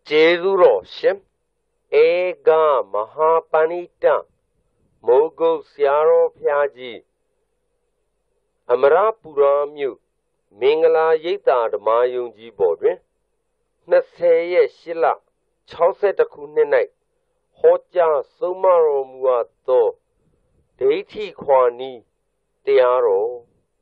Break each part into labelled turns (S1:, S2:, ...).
S1: Jeduro Shem Ega Mahapanita Mogo Siaro Pyaji Amara Puramyu Mingala Yeta the Mayunji Bodrin Naseye Shila Chauset Kunenite Hoja Sumaro Muato Deiti Kwani Tearo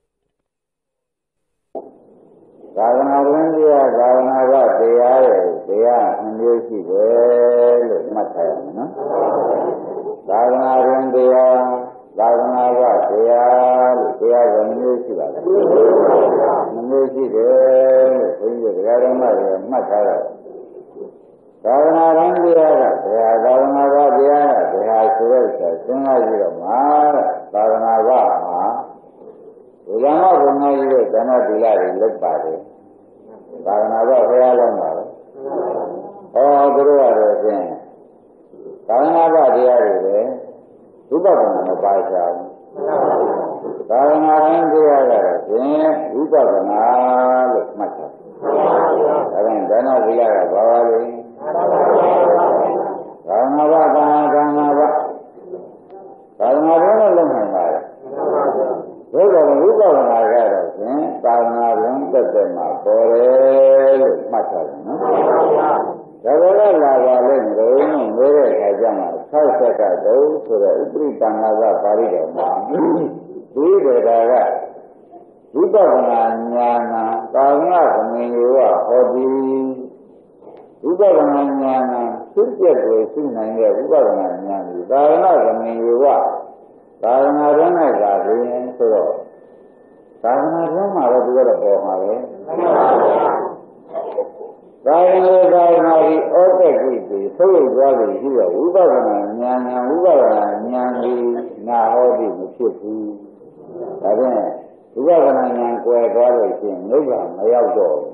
S2: Gaganarundiya Gaganara Deya Indesi Velu Matayana Gaganarundiya Gaganara Deya Indesi Velu Indesi Velu Indesi Velu Matayana Gaganarundiya Gaganara Deya Suresa Singajira Mara Gaganara Ujama Bunayi Dana Dilari Lepari Gaganara Hayalama Oh Guru Arjun Gaganara Diari Upagana Pasha Gaganara Diari Upagana Mata Dana Dilari Bawali Gaganara Lamhara Thế còn lúc đó là ra rồi, ta nào cũng tất cả mà có đấy mặt thật nữa. Thế đó là lên rồi, người này khai rằng là sao sẽ cả đâu, rồi ít tăng ra Paris rồi mà. Tuy vậy là lúc đó là nhà ta ngã của mình yêu à, họ đi. Lúc đó là nhà xuất hiện rồi sinh này người, lúc đó là nhà ta ngã của mình yêu à. Gaganarana Gadi, so Gaganarama Radura Bohare Gaganari Otakiti, so Gadi here, Ubagana, Nyani, Nahodi, Muchipi. Again, Ubagana Yankwa Gadi, Nova, Mayaldo.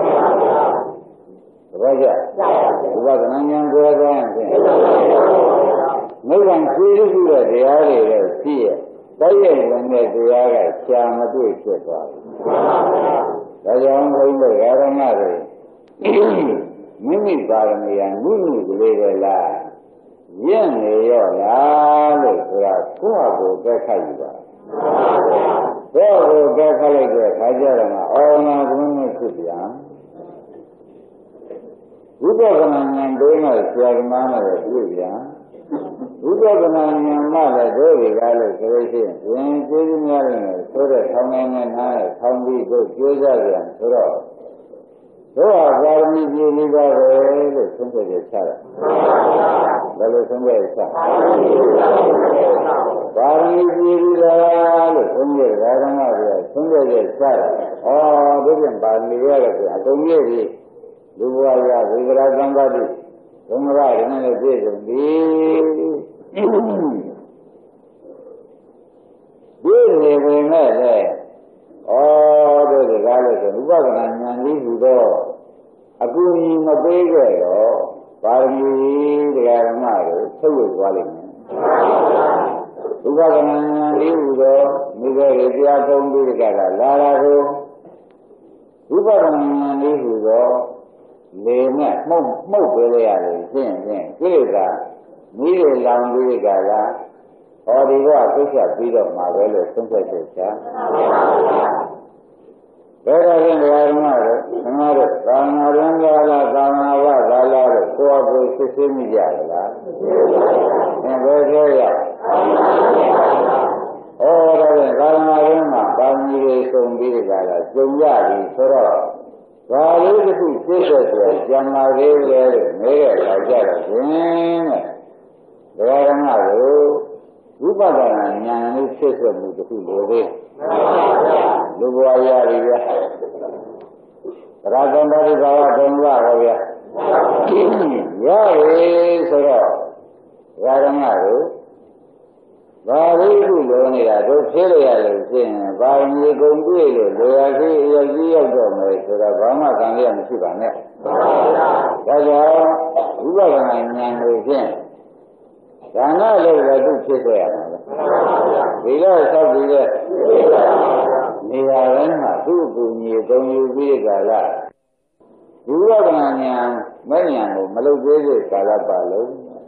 S2: Raja, Ubagana Yankwa Gadi. Mấy lần quý vị làတရားတွေလည်းရှိရတိုက်ရိုက်ဝင်တဲ့တရားကရှာမတွေ့ဖြစ်သွားဘူး။ဒါကြောင့်ဘုန်းကြီးတို့ဓမ္မတွေမိမိပါရမီယာမိမိကလေးတွေလားရင့်နေရောလားလို့ဆိုတာကိုယ့်အကိုကက်ခတ်ယူပါ။ကိုယ့်အကိုကက်ခတ်လိုက်တဲ့ခါကျတော့မှအော်နာကုန်းနဲ့ဖြစ်ပြန်ဝိပဿနာဉာဏ်တွေနဲ့ဆရာကမှန်းနဲ့တွေ့ပြန်ဝိပဿနာဉာဏ်မှလည်းတို့တွေကလည်းဆိုလို့ရှိရင်ကျေးဇူးများတယ်ဆိုတဲ့ထောင်းနေနဲ့နားနဲ့ထောင်းပြီးတို့ကြိုးစားပြန်ဆိုတော့တို့ဟာပါရမီပြည့်ပြီးသားပဲလို့ဆုံးဖြတ်ချက်ချတာဘယ်လိုဆုံးဖြတ်ချပါရမီပြည့်ပြီးသားလို့ဆုံးဖြတ်ဓမ္မတွေဆုံးဖြတ်ချက်ချတာတို့ပြန်ပါရမီရတယ်ဆိုအကုန်ပြည့်ပြီလူဘဝရဝိကရသံဃာတိဘုံရရနဲ့ပြည့်စုံပြီဒီနေဝင်မဲ့လေတို့ဒီကားလို့ဆိုဥပဒနာဉာဏ်ကြီးဟူတော့အကူအညီမပေးခဲ့တော့ပါရမီတရားဓမ္မကိုထုတ်ဝေသွားလိမ့်မယ်ဥပဒနာဉာဏ်ကြီးဟူတော့မိဘတွေတရားထုံးပြီးကြတာလာလာကိုဥပဒနာဉာဏ်ကြီးဟူတော့လေနဲ့မှုတ်ပေးရရတယ်ရှင်းရှင်းကိလေသာမိရလောင်ပြီးကြတာဟောဒီကသိချက်ပြီးတော့မှာပဲလို့သုံးသက်ချက်ချာဘယ်တော့ရင်တရားဓမ္မတို့သမားတို့ကာမရံကာလကာမဝကာလတို့ကိုယ်ကိုစစ်ဆေးမိကြရလားဘယ်လိုရဟောတော့ကာမရံမှာပါမီတွေဆုံးပြီးကြတာကျုံရပြီဆိုတော့ဘာလို့ဒီခုသိတဲ့ဆိုကျန်လာသေးလဲလို့နေရတာကြတော့ရှင်တဲ့ဒကာဓမ္မတို့ဝိပဿနာဉာဏ်လေးဖြစ်ဆွမှုတစ်ခုလိုသေးလူဘဝရပြီဗျာသရဂန္ဓာရိဘာဝဒုံလာဟောဗျာရပြီဆိုတော့ဒကာဓမ္မတို့ဘာလို့ခုလိုနေတာတို့ဖြစ်ရရလို့ရှင်းဘာမြေကုန်ပြည့်လို့လိုရရှိအရကြီးရောက်တော့မယ်ဆိုတော့ဘာမှကံရမရှိပါနဲ့ဒါကြောင့်ဝိပဿနာဉာဏ်ကိုဖြင့်ဒါနလို့လည်းသူဖြစ်ခဲ့ရမှာပဲဒီလိုဆောက်ပြီးတဲ့နေရာတိုင်းမှာသူ့အကူအညီသုံးယူပြီးကြလားဝိပဿနာဉာဏ် mấy nhà một mà lâu thế rồi cả là bà lâu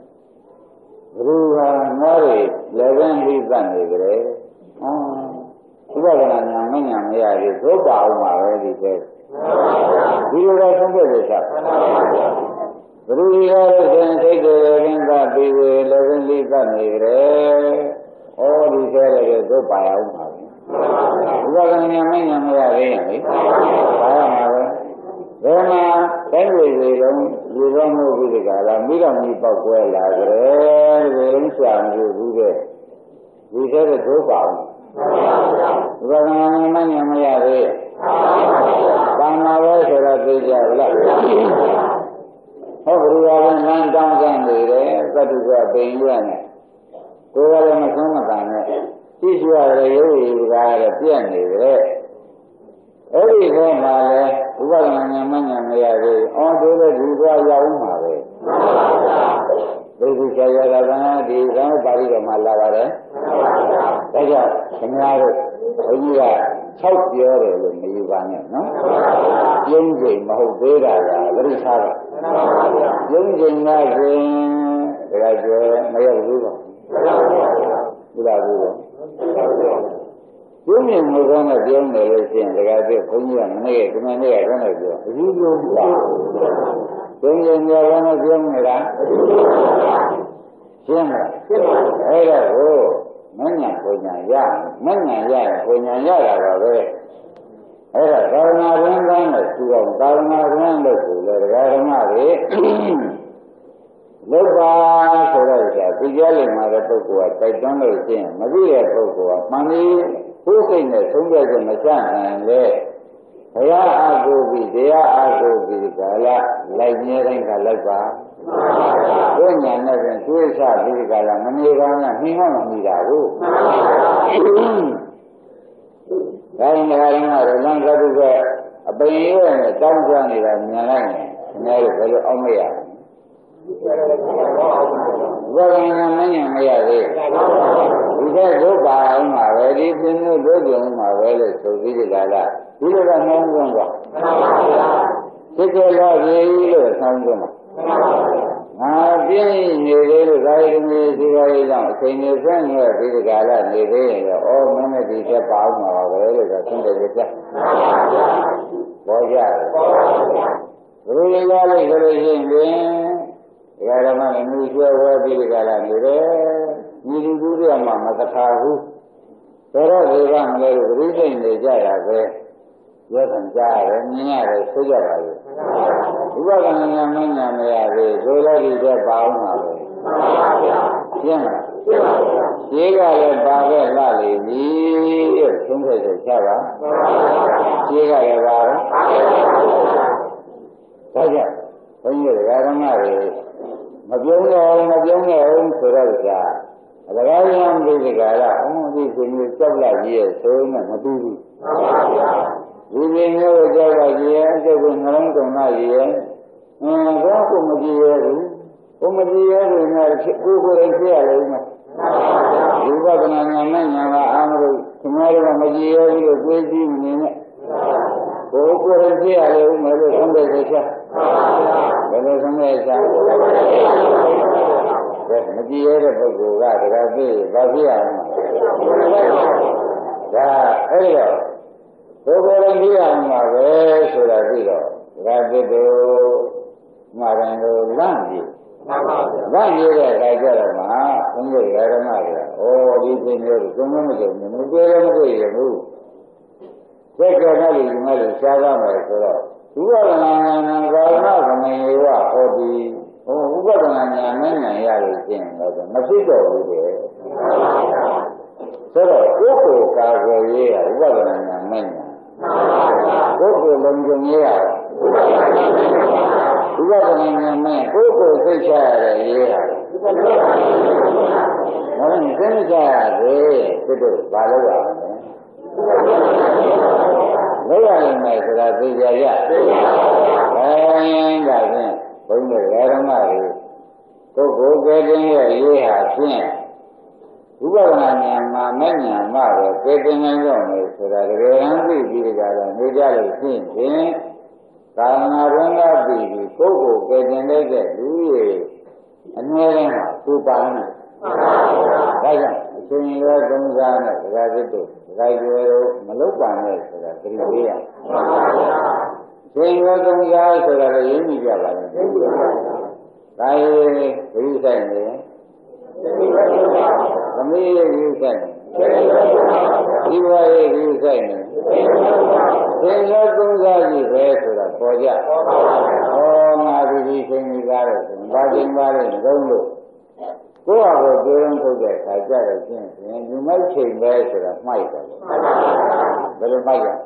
S2: rồi nói là bên đi ra này rồi chúng ta là nhà mấy nhà mấy ai số bảo mà về đi thế đi ra không biết gì sao rồi đi ra rồi thấy rồi bên ta đi về là bên đi ra này rồi đi thế là số bảo mà chúng ta là nhà mấy ai đấy bảo mà về mà cái gì đó mua cái gì cả là mấy đồng đi bao quê là rồi đến sáng rồi đi thế là số bảo và mấy nhà mấy ai đấy ban nào về sẽ là đi ra lại rồi ra nên trong cái này đấy cái thứ ba bên ngoài này tôi là một số mà cái này chỉ là yếu ra là tiền này đấy ở đây cái mà là chúng ta nhà mấy ai đấy tôi là đi qua giàu mà đấy bây giờ chạy ra là đi ra bari cái mà là đấy bây giờ chúng ta rồi bây giờ sáu giờ rồi mấy bạn nhỉ nó những gì mà hậu thế là rất sao những gì mà cái mấy ở dưới không đi đâu rồi những gì mà con là tiếng này là chuyện cái không như này cái này rồi những gì mà con là tiếng này là chuyện này là mấy nhà của nhà là rồi là cái nào cũng là chuồng cái nào cũng là cái nào đấy lúc ba số là cái gia đình mà là tôi của cái trong lời chuyện mà đi là tôi của mà đi cố tình là sống ra cho nó chẳng hạn đấy thấy cô bị cả là lại nhớ đến cả lại ba tôi nhà này thì tôi sao bị cả là mình đi ra là mình không đi đâu cái này rồi đang ra được bây giờ là trong gia này là nhà này là cái ông ấy à rồi mấy nhà mấy ai đấy cái số bà ông mà về đi xin nó đối tượng mà về là số gì là đi là không con rồi cái là gì là không con tiếng nhiều đấy là cái gì cái đó cái nhiều cái nhiều cái là nhiều cái mình đi cái bảo mà về là không được cái bỏ ra rồi cái gì cái đó mà mình chưa qua đi cái là nhiều đấy nhiều thứ mà ta thao thế đó thì rằng là cái gì để giải ra cái giờ thành ra rồi nhà rồi số giờ rồi chúng ta đang nhà này rồi là đi cái bảo mà rồi chuyện chỉ là ba cái là gì chúng ta sẽ sao đó chỉ là ba đó vậy bây giờ cái đó mà rồi mà giống như ông sửa ra là cái em đi cái là ông đi xin chấp lại gì số mà đi vì nhớ cho là gì cho mình không còn là gì đó cũng gì rồi là cô đây kia rồi mà chúng ta còn nhà là ăn rồi chúng ta mà gì rồi quê gì mình nè cô đây kia rồi mà rồi không được sao cái này không được sao vậy mà gì rồi cô cái gì bao nhiêu à ấy rồi tôi có đang đi ăn mà về rồi là gì đó ra cái đồ mà đang làm gì cái là mà không được cái đó mà đi trên rồi không có được mình chơi nó gì rồi cái này thì mà là sao ra mà rồi chúng ta là nó còn này là có đi chúng ta là nhà ra rồi chuyện rồi nó biết rồi đấy thế rồi cố cả rồi gì à chúng ta là nhà cố lần dùng gì à chúng ta còn nhà cố cái xe rồi gì à nó cái xe rồi cái đồ ba lô à lấy ra này thì là bây giờ vậy đấy là bây giờ ra mà cố cái gì hả chuyện chúng ta là nhà mà rồi cái này rồi thì là cái ăn đi cái là người ra được chuyện thế cả nhà rồi là bị cố cái တဲ့လူကြီးအနည်းနဲ့သူပါနေဒါကြောင့်အရှင်ရောသုံးစားနဲ့ဒကာသစ်တို့ဒကာကျွယ်တို့မလုပါနဲ့ဆိုတာသတိပေးရရှင်ရောသုံးစားဆိုတာလည်းရင်းမိကြပါလိမ့်မယ်ဒါရေးဒီဆိုင်နေသမီးရဲ့ဒီဆိုင်ဒီဘဝရဲ့ဒီဆိုင်နေရှင်ရောသုံးစားကြီးပဲဆိုတာပေါ်ကြငါဒီချိန်ကြီးကားလို့ဘာချိန်ပါလဲသုံးလို့ကိုယ့်ဟာကိုယ်ပြောင်းထုတ်တဲ့ခါကြတော့ချင်းဒီမိုက်ချိန်ပဲဆိုတာမှိုက်တယ်ဘယ်လိုမှိုက်လဲ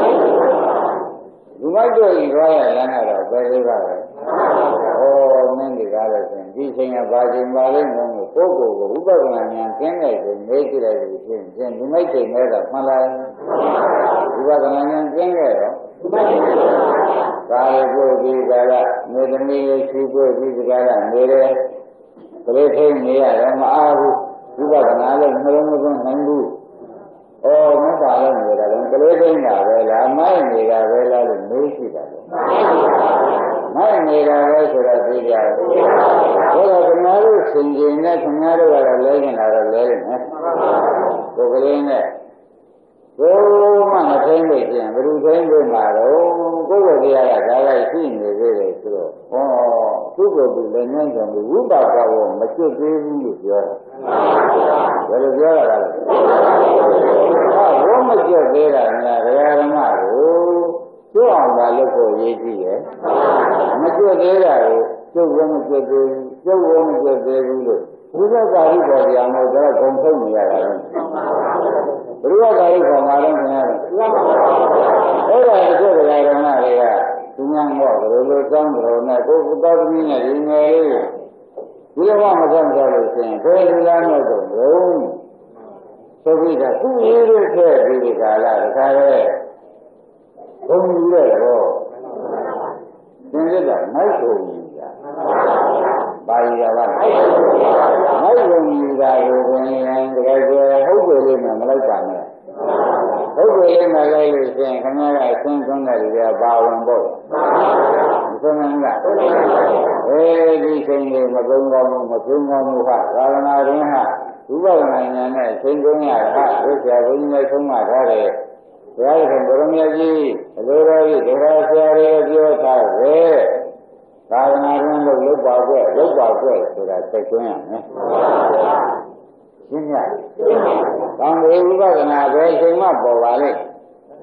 S2: ဒီမိုက်တို့ဤရောရလမ်းကတော့ဘယ်လိုပါလဲမင်းဒီကားလို့ချင်းဒီချိန်ကဘာချိန်ပါလဲငုံလို့ကိုယ့်ကိုယ်ကိုဥပဒနာဉာဏ်ကျင်းတဲ့ကိုမေးကြည့်လိုက်လို့ချင်းဒီမိုက်ချိန်ပဲတော့မှန်လားဥပဒနာဉာဏ်ကျင်းခဲ့တော့ကာယကိုဒီကာလနေသမီးရဲ့ရှိကိုဒီကာလနေတယ်ကလေးထိနေရတယ်မအားဘူးဝိပဿနာလည်းနှလုံးမသွင်းနိုင်ဘူး။မပါလို့နေတာလည်းကလေးထိနေတာပဲလားမိုက်နေတာပဲလားလို့မေးရှိတာလေ။မိုက်နေတာပဲဆိုတော့သိကြတယ်။ဒါတော့ခင်ဗျားတို့ဆင်ခြင်နဲ့ခင်ဗျားတို့ကတော့လဲနေတာတော့လဲနေမယ်။ကိုယ်ကလေးနဲ့ဘုမှမသိလို့ကျင်ဘယ်လိုသိလို့မှာတော့ကိုယ့်ကိုယ်တရားကဒါလိုက်ရှိနေသေးတယ်ဆိုတော့သူ့ကိုယ်သူလည်းငြင်းတယ်ဝိပါကဝမကျွတ်သေးဘူးလို့ပြောတာဘယ်လိုပြောရတာလဲဝမကျွတ်သေးတာလားဒကာဓမ္မကိုကျွတ်အောင်ပါလို့ကိုရေးကြည့်ရဲ့မကျွတ်သေးတာကိုကျွတ်ဝမကျွတ်သေးဘူးကျွတ်ဝမကျွတ်သေးဘူးလို့ဘုရားကာရီပေါ်တရားမဟုတ်တော့ဂုံထုတ်နေရတာလေဘုရားကာရီပေါ်မှာလည်းခင်ဗျားတို့အဲ့ဒါတချို့ဒကာဓမ္မတွေကသူများတော့ဘယ်လိုကြောင်းတော်နဲ့ကိုယ်တော်သမီးနဲ့ဒီငယ်လေးဒီလိုမှမဆက်ကြလို့ရှိရင်ဘယ်လိုလားတော့တော့ဆိုပြီးတော့သူ့ရေးရခဲ့ဒီကာလတခါလေဘုံကြီးရဲ့တော့သင်္ကြန်မိုက်ဆုံးကြီးကပါရီရပါမိုက်ဆုံးကြီးကကိုဝင်ရင်တကယ်ကျဟုတ်တယ်လို့မလိုက်ပါနဲ့ဟုတ်တယ်လေးမလိုက်လို့ရှိရင်ခင်ဗျားကအရှင်းဆုံးတဲ့လူကပါဝင်ဖို့မဆုံးနိုင်ဘူးဒီချိန်လေးမကုန်းကောင်းမှုမဆုံးကောင်းမှုဟာသာသနာ့ရင်းဟာဥပဒနာဉာဏ်နဲ့ရှင်းဆုံးရတာဒုက္ခဘုန်းကြီးနဲ့ဆုံးမထားတယ်ဘုရားရှင်ဘုရမကြီးအလိုတော်ကြီးတရားဆရာတွေပြောထားတယ်သာသနာ့ရင်းလို့လုပ်ပါကွဆိုတာသိသွင်းရမယ်ရှင်းရ။ကောင်းပြီဝိပဿနာပဲချိန်မှပေါ်ပါလိမ့်။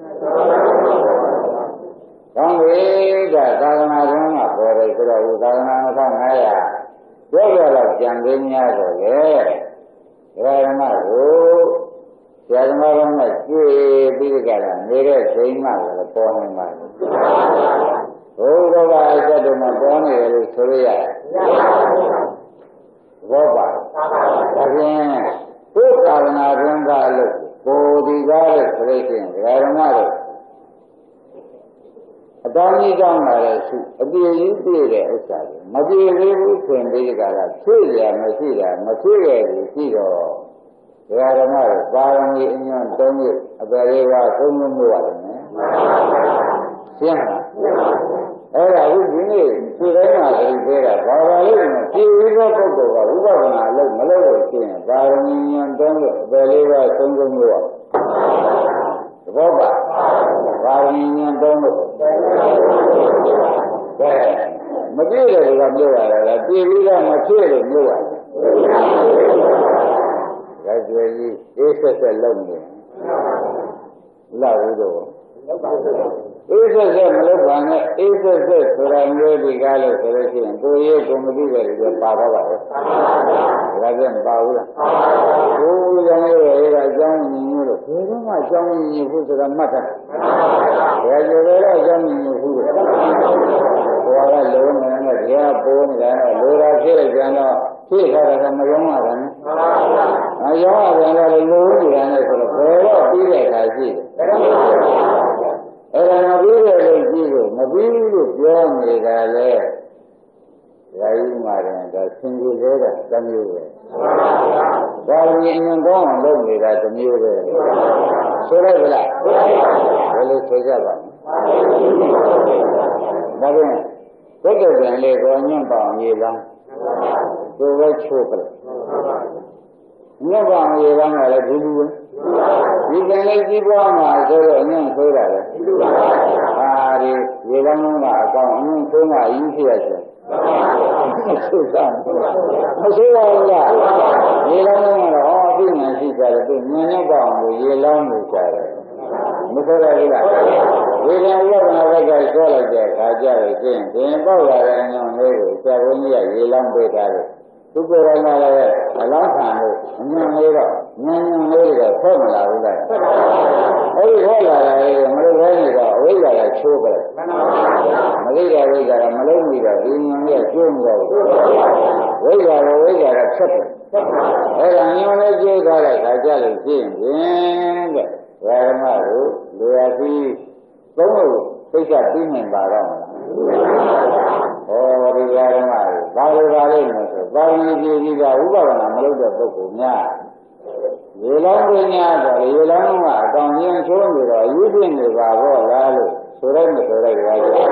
S2: ကောင်းပြီသာသနာ့ရင်းကပေါ်တယ်ဆိုတော့သာသနာ့2500ပြောရတော့ကြံသိများတော့လေ။ဒါရမကိုဆရာသမားတော်နဲ့တွေ့ပြီးကြတာနေတဲ့ချိန်မှလည်းပေါ်နေပါဘူး။ဘုရားကအကျတ်တော်မှာပေါ်နေတယ်လို့ဆိုရရတယ်။ဘောပါဒါဖြင့်သုသာဝနာရင်းကားလို့ကိုဒီကားလို့ဆိုလို့ရှိရင်ဒကာဓမ္မတို့အတော်ကြီးကောင်းလာတဲ့စုအပြည့်ကြီးပြည့်တဲ့ဥစ္စာတွေမပြည့်သေးဘူးဆိုရင်ဒီကကဖြည့်ရမရှိတာမဖြည့်ရဘူးရှိတော့ဒကာဓမ္မတို့ပါရမီအညွန့်၃ခုအပယ်လေးပါးသုံးမျိုးရတယ်နော်ရှင်းလားအဲ့ဒါအခုဒီနေ့ဒီတိုင်းမှာပြောတာဘာပါလို့လဲဖြည့်ပြီးသောပုဂ္ဂိုလ်ကဝိပဿနာအလုပ်မလုပ်လို့ရှိရင်ပါရမီဉာဏ်သုံးလို့ဘယ်လေးပါးသုံးမျိုးရသဘောပါပါရမီဉာဏ်သုံးလို့ကဲမပြည့်တယ်ကပြောရတာလားပြည့်ပြီးတော့မဖြည့်လို့ပြောရတယ်ဒါကြွယ်ကြီးအေးဆက်ဆက်လုပ်နေလာဘူးတော့အေးဆက်ဆက်မလုပ်ပါနဲ့အေးဆက်ဆက်ဆိုတာမျိုးဒီကားလို့ဆိုလို့ရှိရင်ကိုယ်ရေးကိုမသိတဲ့လူကပါတော့ပါပဲဒါကြမပါဘူးလားကိုယ်ကြောင့်လည်းအကြောင်းညီညွတ်လို့ဘယ်တော့မှအကြောင်းညီညွတ်ဖို့ဆိုတာမှတ်တာဒါကြွယ်တော့အကြောင်းညီညွတ်ဖို့ဘုရားကလုံးနေတယ်တရားပိုးနေတာလိုတာဖြစ်လိုက်ကြတော့ဖြစ်ထားတာကမယုံရတာနဲ့မယုံရတယ်လည်းလိုနေတာနဲ့ဆိုတော့ဘယ်တော့ပြီးတဲ့အခါရှိတယ်အဲ့ဒါမပြီးတဲ့လို့ကြည့်လို့မပြီးဘူးလို့ပြောနေတာလေဒါကြီးမှတယ်ဒါသင်္ကြန်သေးတာတစ်မျိုးပဲဒါကြီးအရင်ကောင်းအောင်လုပ်နေတာတစ်မျိုးပဲဆိုလိုက်ကြလားဘယ်လိုဆိုကြပါ့မလဲဒါဖြင့် tất cả những lời của nhân bảo gì lắm tôi phải chụp lại nhân bảo gì lắm là gì luôn vì cái này chỉ qua mà rồi nhân thôi là đi gì lắm mà còn nhân thôi mà ý gì vậy không thấy đâu là gì lắm mà biết ngày gì cả là tôi nhân bảo người gì lắm người cả mới thấy đây là vì thế lúc nào cái số là cái khá giả rồi thì bao giờ là nhau người rồi cha với như vậy gì lắm bây giờ rồi tôi coi rằng là lắm thằng rồi nhau người đó nhau người đó không là đâu đấy ấy thế là mà lúc đấy là bây giờ là chua rồi mà bây giờ là mà lúc này là đi nhau người chua rồi bây giờ là sắp ấy là nhau người chơi ra là khá giả rồi thì vậy mà rồi khi đúng rồi bây giờ tin mình vào đó bây giờ mà bao lên mà bao nhiêu gì là úp vào làm lúc được tôi cũng nha vì lắm với nha rồi vì lắm mà còn những số người rồi dưới thiên người vào đó ra luôn số đây ra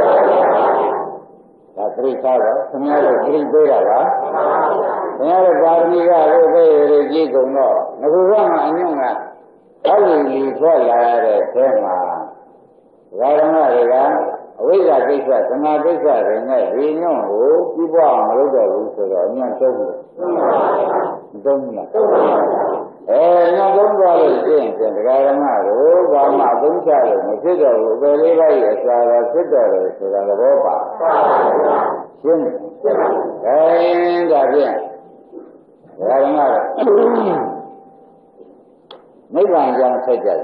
S2: là tri sao đó không nhớ được tri bê là đó nhớ được bao nhiêu cái rồi gì cũng nó cứ rằng là nhưng mà có gì phải là để thế mà ra đó là bây giờ cái gì cái nào cái gì rồi này vì nhau hổ chỉ bảo mà lúc đó cũng rồi nhau đông là nhau đông ra rồi chuyện ra đó rồi và mà đúng sai rồi mà cái rồi về lấy lại là cái rồi là vô ba xin cái là gì ra đó mấy bạn chẳng thấy gì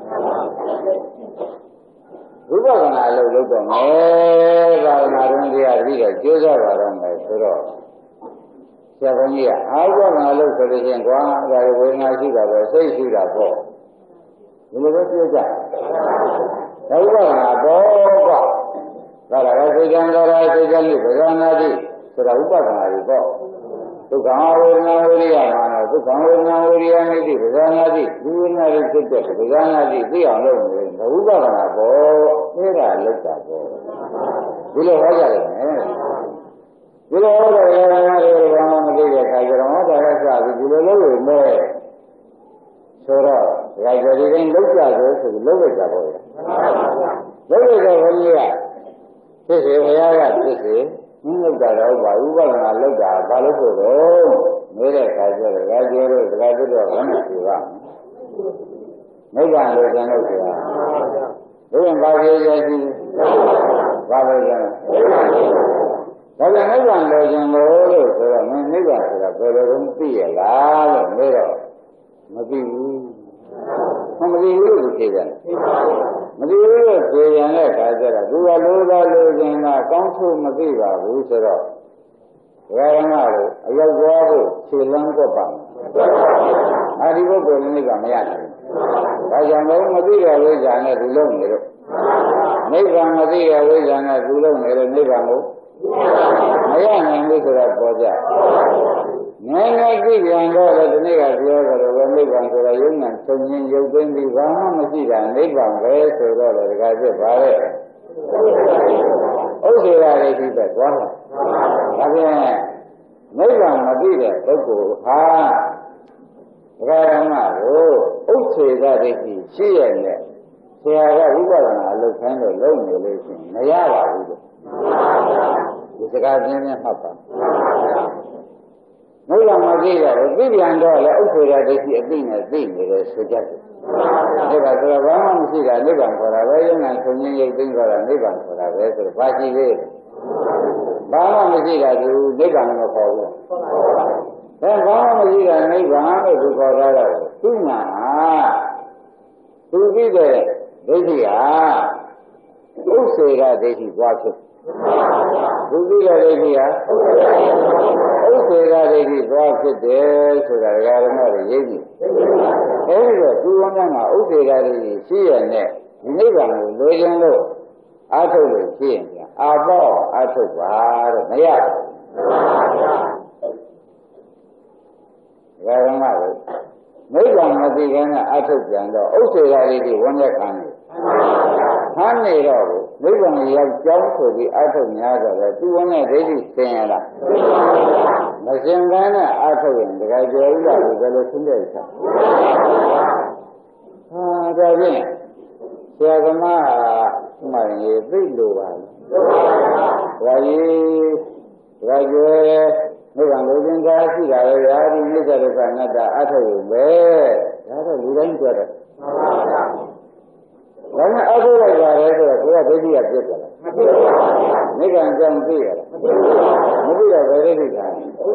S2: rút vào cái nào lúc đó nghe vào nào cũng đi ăn đi rồi chưa ra vào đâu mà rồi sao không nhỉ ai có nào lúc thời gian qua rồi về ngay khi rồi xây khi là bỏ nhưng mà chưa ra đâu có nào bỏ là cái thời gian đi thời gian nào đi rồi rút vào cái nào đi bỏ tôi không đi mà tôi không đi ăn đi thời gian nào đi đưa nào đi chơi thời gian nào đi đi ăn đâu rút vào cái nào bỏ thế là lúc đó bỏ bây giờ hóa ra này bây giờ hóa ra là cái gì cái đó là sao thì bây giờ lúc rồi sau đó cái gì đến lúc ra rồi thì lúc rồi ra rồi lúc rồi như vậy thế thì phải là thế thì nhưng lúc đó bà u là lúc đó bà lúc rồi mấy cái rồi vẫn chưa ra mấy bạn rồi cái nào chưa bây giờ bao nhiêu gì bao nhiêu bây giờ mấy bạn rồi chẳng rồi mấy bạn rồi cũng biết là mấy rồi mà biết không biết được gì vậy mà biết được gì vậy cái gì là dù là chuyện là con số mà biết vàoဘူးဆိုတော့ဘယ်မှာလို့အရောက်သွားဖို့ခြေလမ်းတော့ပါအဲဒီဘုကိုယ်နိဗ္ဗာန်မရနိုင်ဘူးဒါကြောင့်လည်းမသိတဲ့ဝိဇ္ဇာနဲ့ဒီလုံးနေတော့နိဗ္ဗာန်မသိတဲ့ဝိဇ္ဇာနဲ့ဒီလုံးနေတော့နိဗ္ဗာန်ကိုမရနိုင်ဘူးဆိုတော့ပေါ်ကြငယ်ငယ်ကြည့်ပြန်တော့လည်းဒီနေ့ကပြောကြတယ်ဘယ်နိဗ္ဗာန်ဆိုတော့ယုံနဲ့သုံးခြင်းရုပ်သိမ်းပြီးဘာမှမရှိတာနိဗ္ဗာန်ပဲဆိုတော့လည်းဒီကပြပါလေဥစ္စေရာလေးပြီးတော့သွားတာဒါဖြင့်နိဗ္ဗာန်မသိတဲ့ပုဂ္ဂိုလ်ဟာဘဂရမကိုဥစ္စေရာလေးကြီးရှိရတဲ့ဆရာကဝိပဿနာအလုပ်ခိုင်းလို့လုပ်နေလို့ရှိရင်မရပါဘူးလို့ဒီစကားပြင်းပြမှတ်ပါနိဗ္ဗာန်မသိတော့သိပြန်တော့လေဥစ္စေရာဒိဋ္ဌိအသိနဲ့သိနေတယ်ဆိုကြတယ်။ဒါကဆိုတော့ဘာမှမရှိတာနိဗ္ဗာန်ခေါ်တာပဲယုံနာဆုံးခြင်းရိပ်သိမ်းသွားတာနိဗ္ဗာန်ခေါ်တာပဲဆိုတော့ဘာရှိသေးလဲ။ဘာမှမရှိတာသူနိဗ္ဗာန်မခေါ်ဘူး။ဒါဘာမှမရှိတာနိဗ္ဗာန်လို့သူခေါ်တာတော့သူ့မှာသူသိတဲ့ဒိဋ္ဌိဟာဥစ္စေရာဒိဋ္ဌိပွားဖြစ်သူသိတဲ့ဒိဋ္ဌိဟာဥစ္စေရာဒိဋ္ဌိသွားဖြစ်တယ်ဆိုတာဓမ္မတွေရိပ်ပြီအဲဒီတော့သူဝမ်းမှာဥစ္စေရာဒိဋ္ဌိရှိရတဲ့ဒီနိဗ္ဗာန်ကိုလိုချင်လို့အာထုတ်လို့ဖြစ်ရင်ပြန်အာပေါ့အာထုတ်ပါတော့မရဘူးဓမ္မတွေနိဗ္ဗာန်မသိခင်ကအာထုတ်ပြန်တော့ဥစ္စေရာဒိဋ္ဌိဝမ်းရခံတယ်ခမ်းနေတော့နိဗ္ဗာန်ရောက်ကြောင်းဆိုပြီးအထုတ်များဆိုတော့သူဝန်းနဲ့ဒိဋ္ဌိဆင်ရလားမစင်ကန်းနဲ့အထုတ်ရင်တကယ်ကျော်ဥလာကိုဘယ်လိုသင်တဲ့ချက်ဒါဖြင့်ဆရာသမားဟာမှန်ရေးသိလို့ပါဒါကြီးဒါကျွဲနိဗ္ဗာန်လိုချင်တာရှိတာလေရာဒီနိစ္စဒုက္ခအနတ္တအထုတ်ရုံပဲဒါတော့လူတိုင်းကြွတယ်ဒါနဲ့အထုတ်လိုက်ပါလေဆိုတော့ကိုယ်ကဒိဋ္ဌိကပြစ်ကြလားနိဗ္ဗာန်ကြောင့်သိရလားမသိတော့ဘယ်ဒိဋ္ဌိကဥ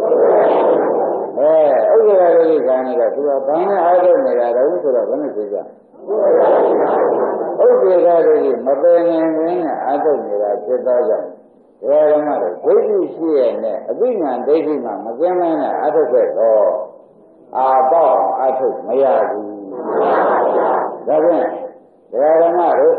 S2: စ္စာဒိဋ္ဌိကနေတာသူကဘာနဲ့အထုတ်နေတာတော့ဆိုတော့ဘယ်နဲ့သိကြဥစ္စာဒိဋ္ဌိမပင်နေနဲ့အထုတ်နေတာဖြစ်တော့ကြောင့်ဓမ္မတို့ဒိဋ္ဌိရှိရနဲ့အသိဉာဏ်ဒိဋ္ဌိမှမကင်းမဲနဲ့အထုတ်ခဲ့တော့အာပေါ့အထုတ်မရဘူးဒါဖြင့်ဓမ္မတို့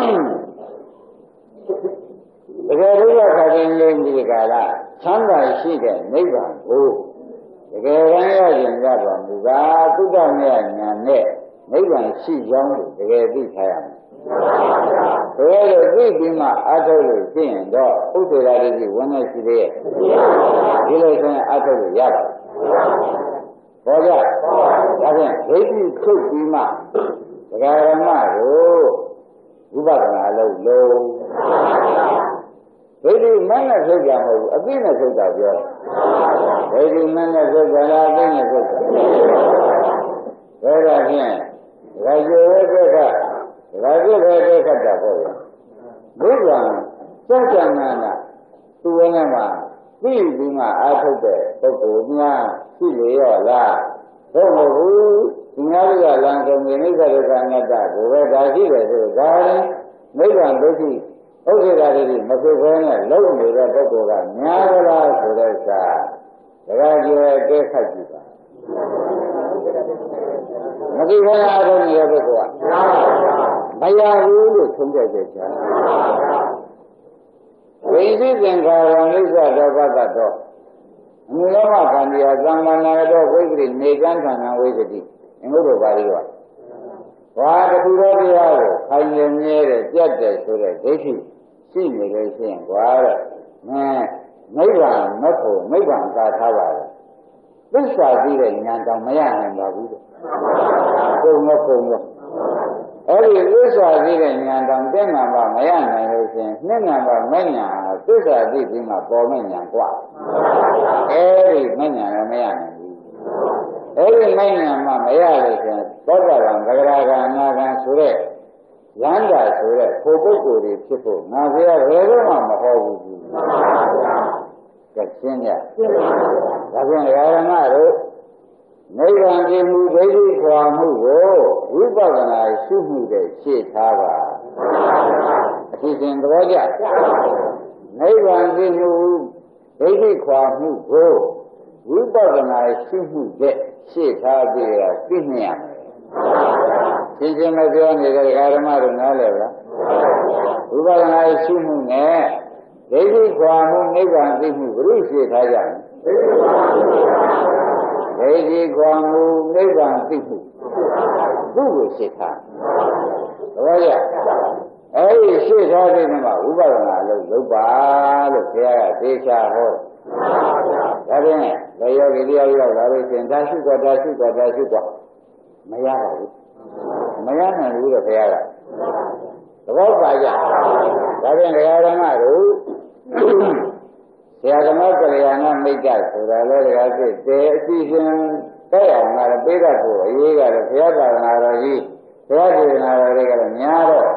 S2: တကယ်လို့ခါတိုင်းလေးဒီကလာချမ်းသာရှိတဲ့နိဗ္ဗာန်ကိုတကယ်တမ်းရရင်ရပါမူကားသုတ္တမေယဉာဏ်နဲ့နိဗ္ဗာန်ရှိကြောင်းကိုတကယ်သိထားရမယ်ဘယ်လိုသိပြီးမှအထုတ်လို့ရှိရင်တော့ဥစ္စေရာတိဝန်နဲ့ရှိသေးရဲ့ဒီလိုဆိုရင်အထုတ်လို့ရပါတယ်ဟောကြဒါဖြင့်ဒိဋ္ဌိခုတ်ပြီးမှဒကာရမတို့ဝိပဿနာလုပ်လို့ဒိဋ္ဌိမနဲ့ထုတ်ကြမဟုတ်ဘူးအသိနဲ့ထုတ်တာပြောဒိဋ္ဌိမနဲ့ထုတ်ကြလားအသိနဲ့ထုတ်တာဒါကဖြင့်ဒကာကျော်ရဲ့ဒုက္ခဒါကြည့်တဲ့ဒုက္ခတာပေါ့ဗျာဘုရားစัจ jana နာသူဝင်းမှာသိပြီးမှအာထုတ်တဲ့ပုဂ္ဂိုလ်များရှိလေရောလားဟုတ်မဟုတ်ဘူးဒီများကလမ်းကုန်နေနိစ္စဒုက္ခအနတ္တကိုပဲဒါရှိတယ်ဆိုဒါရင်နိဗ္ဗာန်ဒုက္ခိဥစ္စေတာတွေမဖြစ်ဘဲနဲ့လုံးနေတဲ့ပုဂ္ဂိုလ်ကများသလားဆိုတဲ့စာဒကာကျော်ရဲ့ကဲခတ်ကြည့်ပါမကြည့်ဘဲအားထုတ်နေတဲ့ပုဂ္ဂိုလ်ကမရဘူးလို့ဆုံးဖြတ်ချက်ချာဝိသိသင်္ခါရအိစ္ဆဒုက္ခကတော့အနုလောမခန္တီဟာသံဃာနာတော်ဝိပရိနေကံဌာနဝိသတိအင်္ဂုတ္တပါဠိတော်ဘာတခုသောတရားကိုခိုင်မြဲတဲ့ပြတ်တယ်ဆိုတဲ့ဒိဋ္ဌိရှိနေလို့ရှိရင်ကွာတဲ့နိဗ္ဗာန်မဖို့နိဗ္ဗာန်သာထားပါလေသစ္စာသိတဲ့ဉာဏ်တောင်မရနိုင်ပါဘူးတဲ့ကုန်တော့အဲ့ဒီသစ္စာသိတဲ့ဉာဏ်တောင်တဲ့နာမမရနိုင်လို့ရှိရင်နှစ်နာမမဉာဏ်ဟာသစ္စာသိပြီးမှပေါ်မဲ့ဉာဏ်กว่าအဲ့ဒီမဉာဏ်လည်းမရနိုင်ဘူးအဲ့ဒီမဉာဏ်မှမရလို့ရှိရင်သောတာပန်သဂရဂံအနာဂံဆိုတဲ့လမ်းတာဆိုတဲ့ကိုပုဂ္ဂိုလ်တွေဖြစ်ဖို့ငါဘုရားဘယ်တော့မှမဟောဘူးကြီးကရှင်းကြဒါဖြင့်ဓမ္မတို့နိဗ္ဗာန်ကြည်မှုဒိဋ္ဌိခွာမှုကိုဝိပဿနာရှုမှုတဲ့ရှေ့ထားပါအစီအစဉ်သဘောကျနိဗ္ဗာန်ကြည်မှုဒိဋ္ဌိခွာမှုကိုဝိပဿနာရှုမှုတဲ့ရှေ့ထားပြီးသိမြင်ရမယ်ရှင်းမပြောနေတဲ့ဓမ္မတို့နားလည်လားဝိပဿနာရှုမှုနဲ့ဒိဋ္ဌိခွာမှုနိဗ္ဗာန်သိမှုဘုရုရှေ့ထားကြမယ်ဒိဋ္ဌိခွာမှုနိဗ္ဗာန်သိမှုသူ့ကိုရှေ့ထားသဘောကျအဲ့ဒီရှေ့ထားတဲ့မှာဝိပဿနာလုပ်ပါလို့ဘုရားကသေချာဟောဒါဖြင့်လေယောဂီတရားရောက်လာလို့ရှင်ဒါရှိတော့မရပါဘူးမရနိုင်ဘူးလို့ဘုရားကသဘောပါကြဒါဖြင့်ဓမ္မတို့ဆရာဓမ္မကလျာဏမိတ်္တဆိုတာလည်းတကားဖြစ်တယ်အစီအစဉ်တဲ့အောင်ငါလည်းပေးတတ်ဖို့အရေးကတော့ဘုရားသာသနာတော်ကြီးဘုရားဒေသနာတော်တွေကလည်းများတော့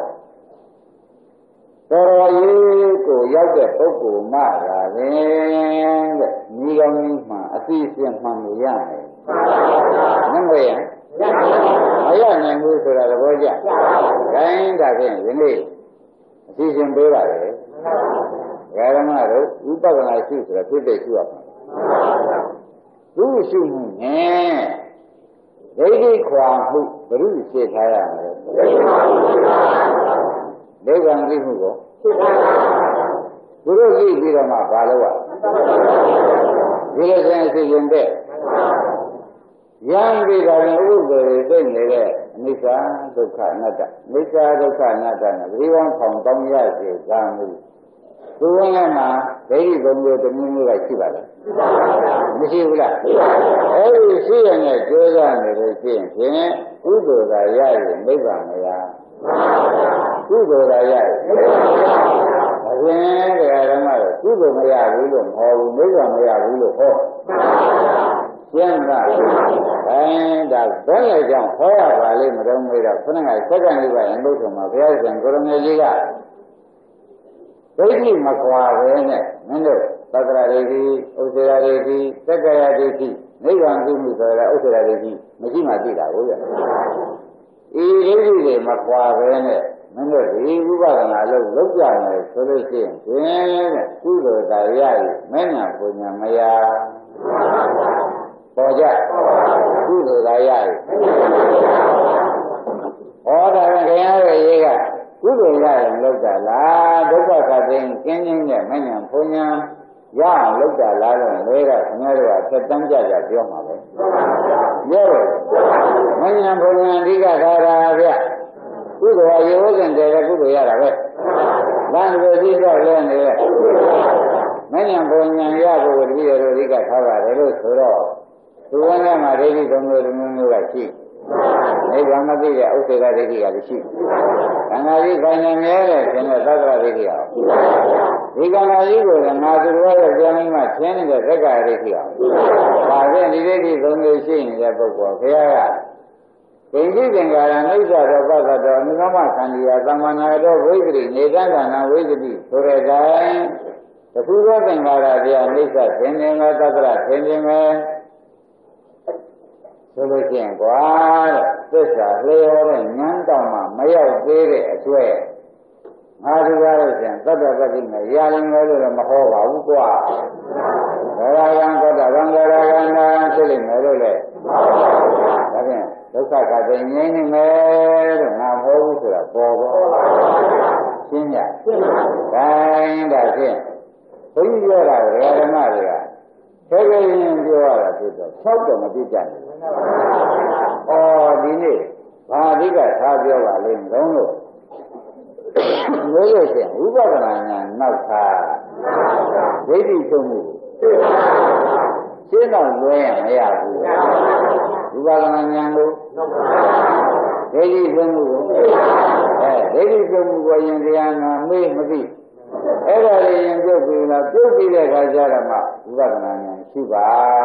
S2: တော်ရေးကိုရောက်တဲ့ပုဂ္ဂိုလ်မှလာတယ်တဲ့ညီကောင်းကြီးမှအစီအစဉ်မှန်လို့ရတယ်မှန်ပါဗျာမရနိုင်ဘူးဆိုတာသဘောကျခိုင်းတာဖြင့်ဒီနေ့အစီအစဉ်ပေးပါလေဓမ္မတို့ဝိပဿနာရှုဆိုတာဖြစ်တဲ့ရှုရမှာသူ့ရှုမှုနဲ့ဒိဋ္ဌိခွာမှုဘုရုရှေ့ထားရမယ်ဒိဋ္ဌံသိမှုကိုဘုရုသိပြီးတော့မှဘာလို့ ဒီလိုဆိုရင်အစီရင်တဲ့ရံပြီးတာလည်းဥပ္ပဒေသိနေတဲ့နိစ္စဒုက္ခအနတ္တနိစ္စဒုက္ခအနတ္တနဲ့ဒီဝံဖောင်တောင်းရစေဇာမှုသူဝင်ထဲမှာဒိဋ္ဌိဘုံမျိုးတစ်မျိုးမျိုးကရှိပါလားမရှိဘူးလားအဲ့ဒီရှိရတဲ့ကြိုးစားနေလို့ရှိရင်ဖြင့်ကုသိုလ်သာရရင်နိဗ္ဗာန်မရကုသိုလ်သာရရင်အရင်တရားဓမ္မတော့ကုသိုလ်မရဘူးလို့မဟောဘူးနိဗ္ဗာန်မရဘူးလို့ဟောကျမ်းသာဒါဘယ်နဲ့ကြောင့်ဟောရပါလိမ့်မတော်မေးတော့ခဏကစက္ကန့်လေးပါရင်လို့ဆိုမှာဘုရားရှင်ကိုရမေကြီးကဒိဋ္ဌိမကွာပဲနဲ့မင်းတို့သတ္တရာဒိဋ္ဌိဥစ္စေရာဒိဋ္ဌိသက္ကရာဒိဋ္ဌိနိဗ္ဗာန်သိမှုဆိုတာဥစ္စေရာဒိဋ္ဌိမရှိမှသိတာကိုရဤဒိဋ္ဌိတွေမကွာပဲနဲ့မင်းတို့ဒီဥပဒနာလို့လောက်ကြမယ်ဆိုလို့ရှိရင်ဖြင့်ကုသိုလ်သာရည်မဉ္ဇဉ်ပူညာမယာပေါ်ကြကုသိုလ်သာရည်ဟောတာကခင်ဗျားရဲ့ရေးကကုသိုလ်ရရင်လောက်တာလားဒုက္ခကသိင်းကင်းခြင်းနဲ့မဉ္ဇဉ်ပူညာရအောင်လောက်တာလားလို့လေးကခင်ဗျားတို့ကဖြတ်တန်းကြကြပြောမှာပဲပြောတော့မဉ္ဇဉ်ပူညာအဓိကထားတာဗျကုသိုလ်ရရောစဉ်တည်းကုသိုလ်ရတာပဲလမ်းကိုသိတော့လဲနေတယ်မဉ္ဇဉ်ပူညာရဖို့တပည့်တော်အဓိကထားပါတယ်လို့ဆိုတော့သူဝန်ထဲမှာဒိဋ္ဌိသုံးမျိုးတစ်မျိုးမျိုးကရှိနိဗ္ဗာန်မသိတဲ့ဥစ္စေရဒိဋ္ဌိကလည်းရှိခန္ဓာကြီးခိုင်နေမြဲတဲ့ရှင်တဲ့သတ္တရဒိဋ္ဌိကဒီခန္ဓာကြီးကိုငါသူတော်ရဲ့ပြန်ပြီးမှသင်နေတဲ့သက္ကာဒိဋ္ဌိကဒါဖြင့်ဒီဒိဋ္ဌိသုံးမျိုးရှိနေတဲ့ပုဂ္ဂိုလ်ဘုရားကဒိဋ္ဌိသင်္ကာရနိစ္စတော်ပသတော်အနိသမခန္ဒီယသမ္မာနာတော်ဝိသတိနေတ္တနာဝိသတိဆိုတဲ့တိုင်းတခုသောသင်္ကာရတရားနိစ္စသင်ခြင်းကသတ္တရသင်ခြင်းပဲဆိုလို့ရှိရင်ကွာတဲ့သစ္စာလျော်တဲ့ဉာဏ်တောင်မှမရောက်သေးတဲ့အကျွဲငါဒီကားလို့ရှိရင်သတ္တပတိနဲ့ရရင်လည်းလို့မဟောပါဘူးကွာဒါရကံသောတာဗံဒါရကံနာဖြစ်လိမ့်မယ်လို့လေဒါဖြင့်ဒုက္ခကတည်းငြိမ်းနေမယ်လို့ငါမဟုတ်ဘူးဆိုတာပေါ်တော့ရှင်းကြတိုင်းဒါဖြင့်ဘုန်းကြီးပြောတာဓမ္မတွေကခဲခဲရင်ပြောရတာဖြစ်တော့၆တော့မပြည့်ကြဘူး။အော်ဒီနေ့ဘာအဓိကထားပြောပါလိမ့်မလို့လို့လို့ရှိရင်ဥပဒနာညာနောက်ထားဒိဋ္ဌိသုံးမှုရှင်းတော့လွဲရမရဘူး။ဥပဒနာညာကိုဒိဋ္ဌိသုံးမှုကိုဒိဋ္ဌိသုံးမှုကိုရင်တရားနာမေးမသိအဲ့ဒါလေးရင်ပြုတ်ပြီးလားပြုတ်ပြီးတဲ့အခါကျတော့မှဥပဒနာဉာဏ်ရှိပါ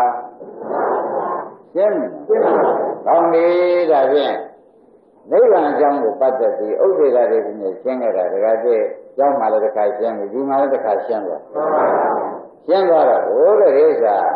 S2: ရှင်းကောင်းပြီဒါဖြင့်နိဗ္ဗာန်အကြောင်းကိုပတ်သက်ပြီးဥစ္စေတာတွေနဲ့ရှင်းခဲ့တာတခါတည်းကျောင်းမှာလည်းတစ်ခါရှင်းပြီဒီမှာလည်းတစ်ခါရှင်းသွားရှင်းသွားတော့ဘိုးတဲ့ဥစ္စာ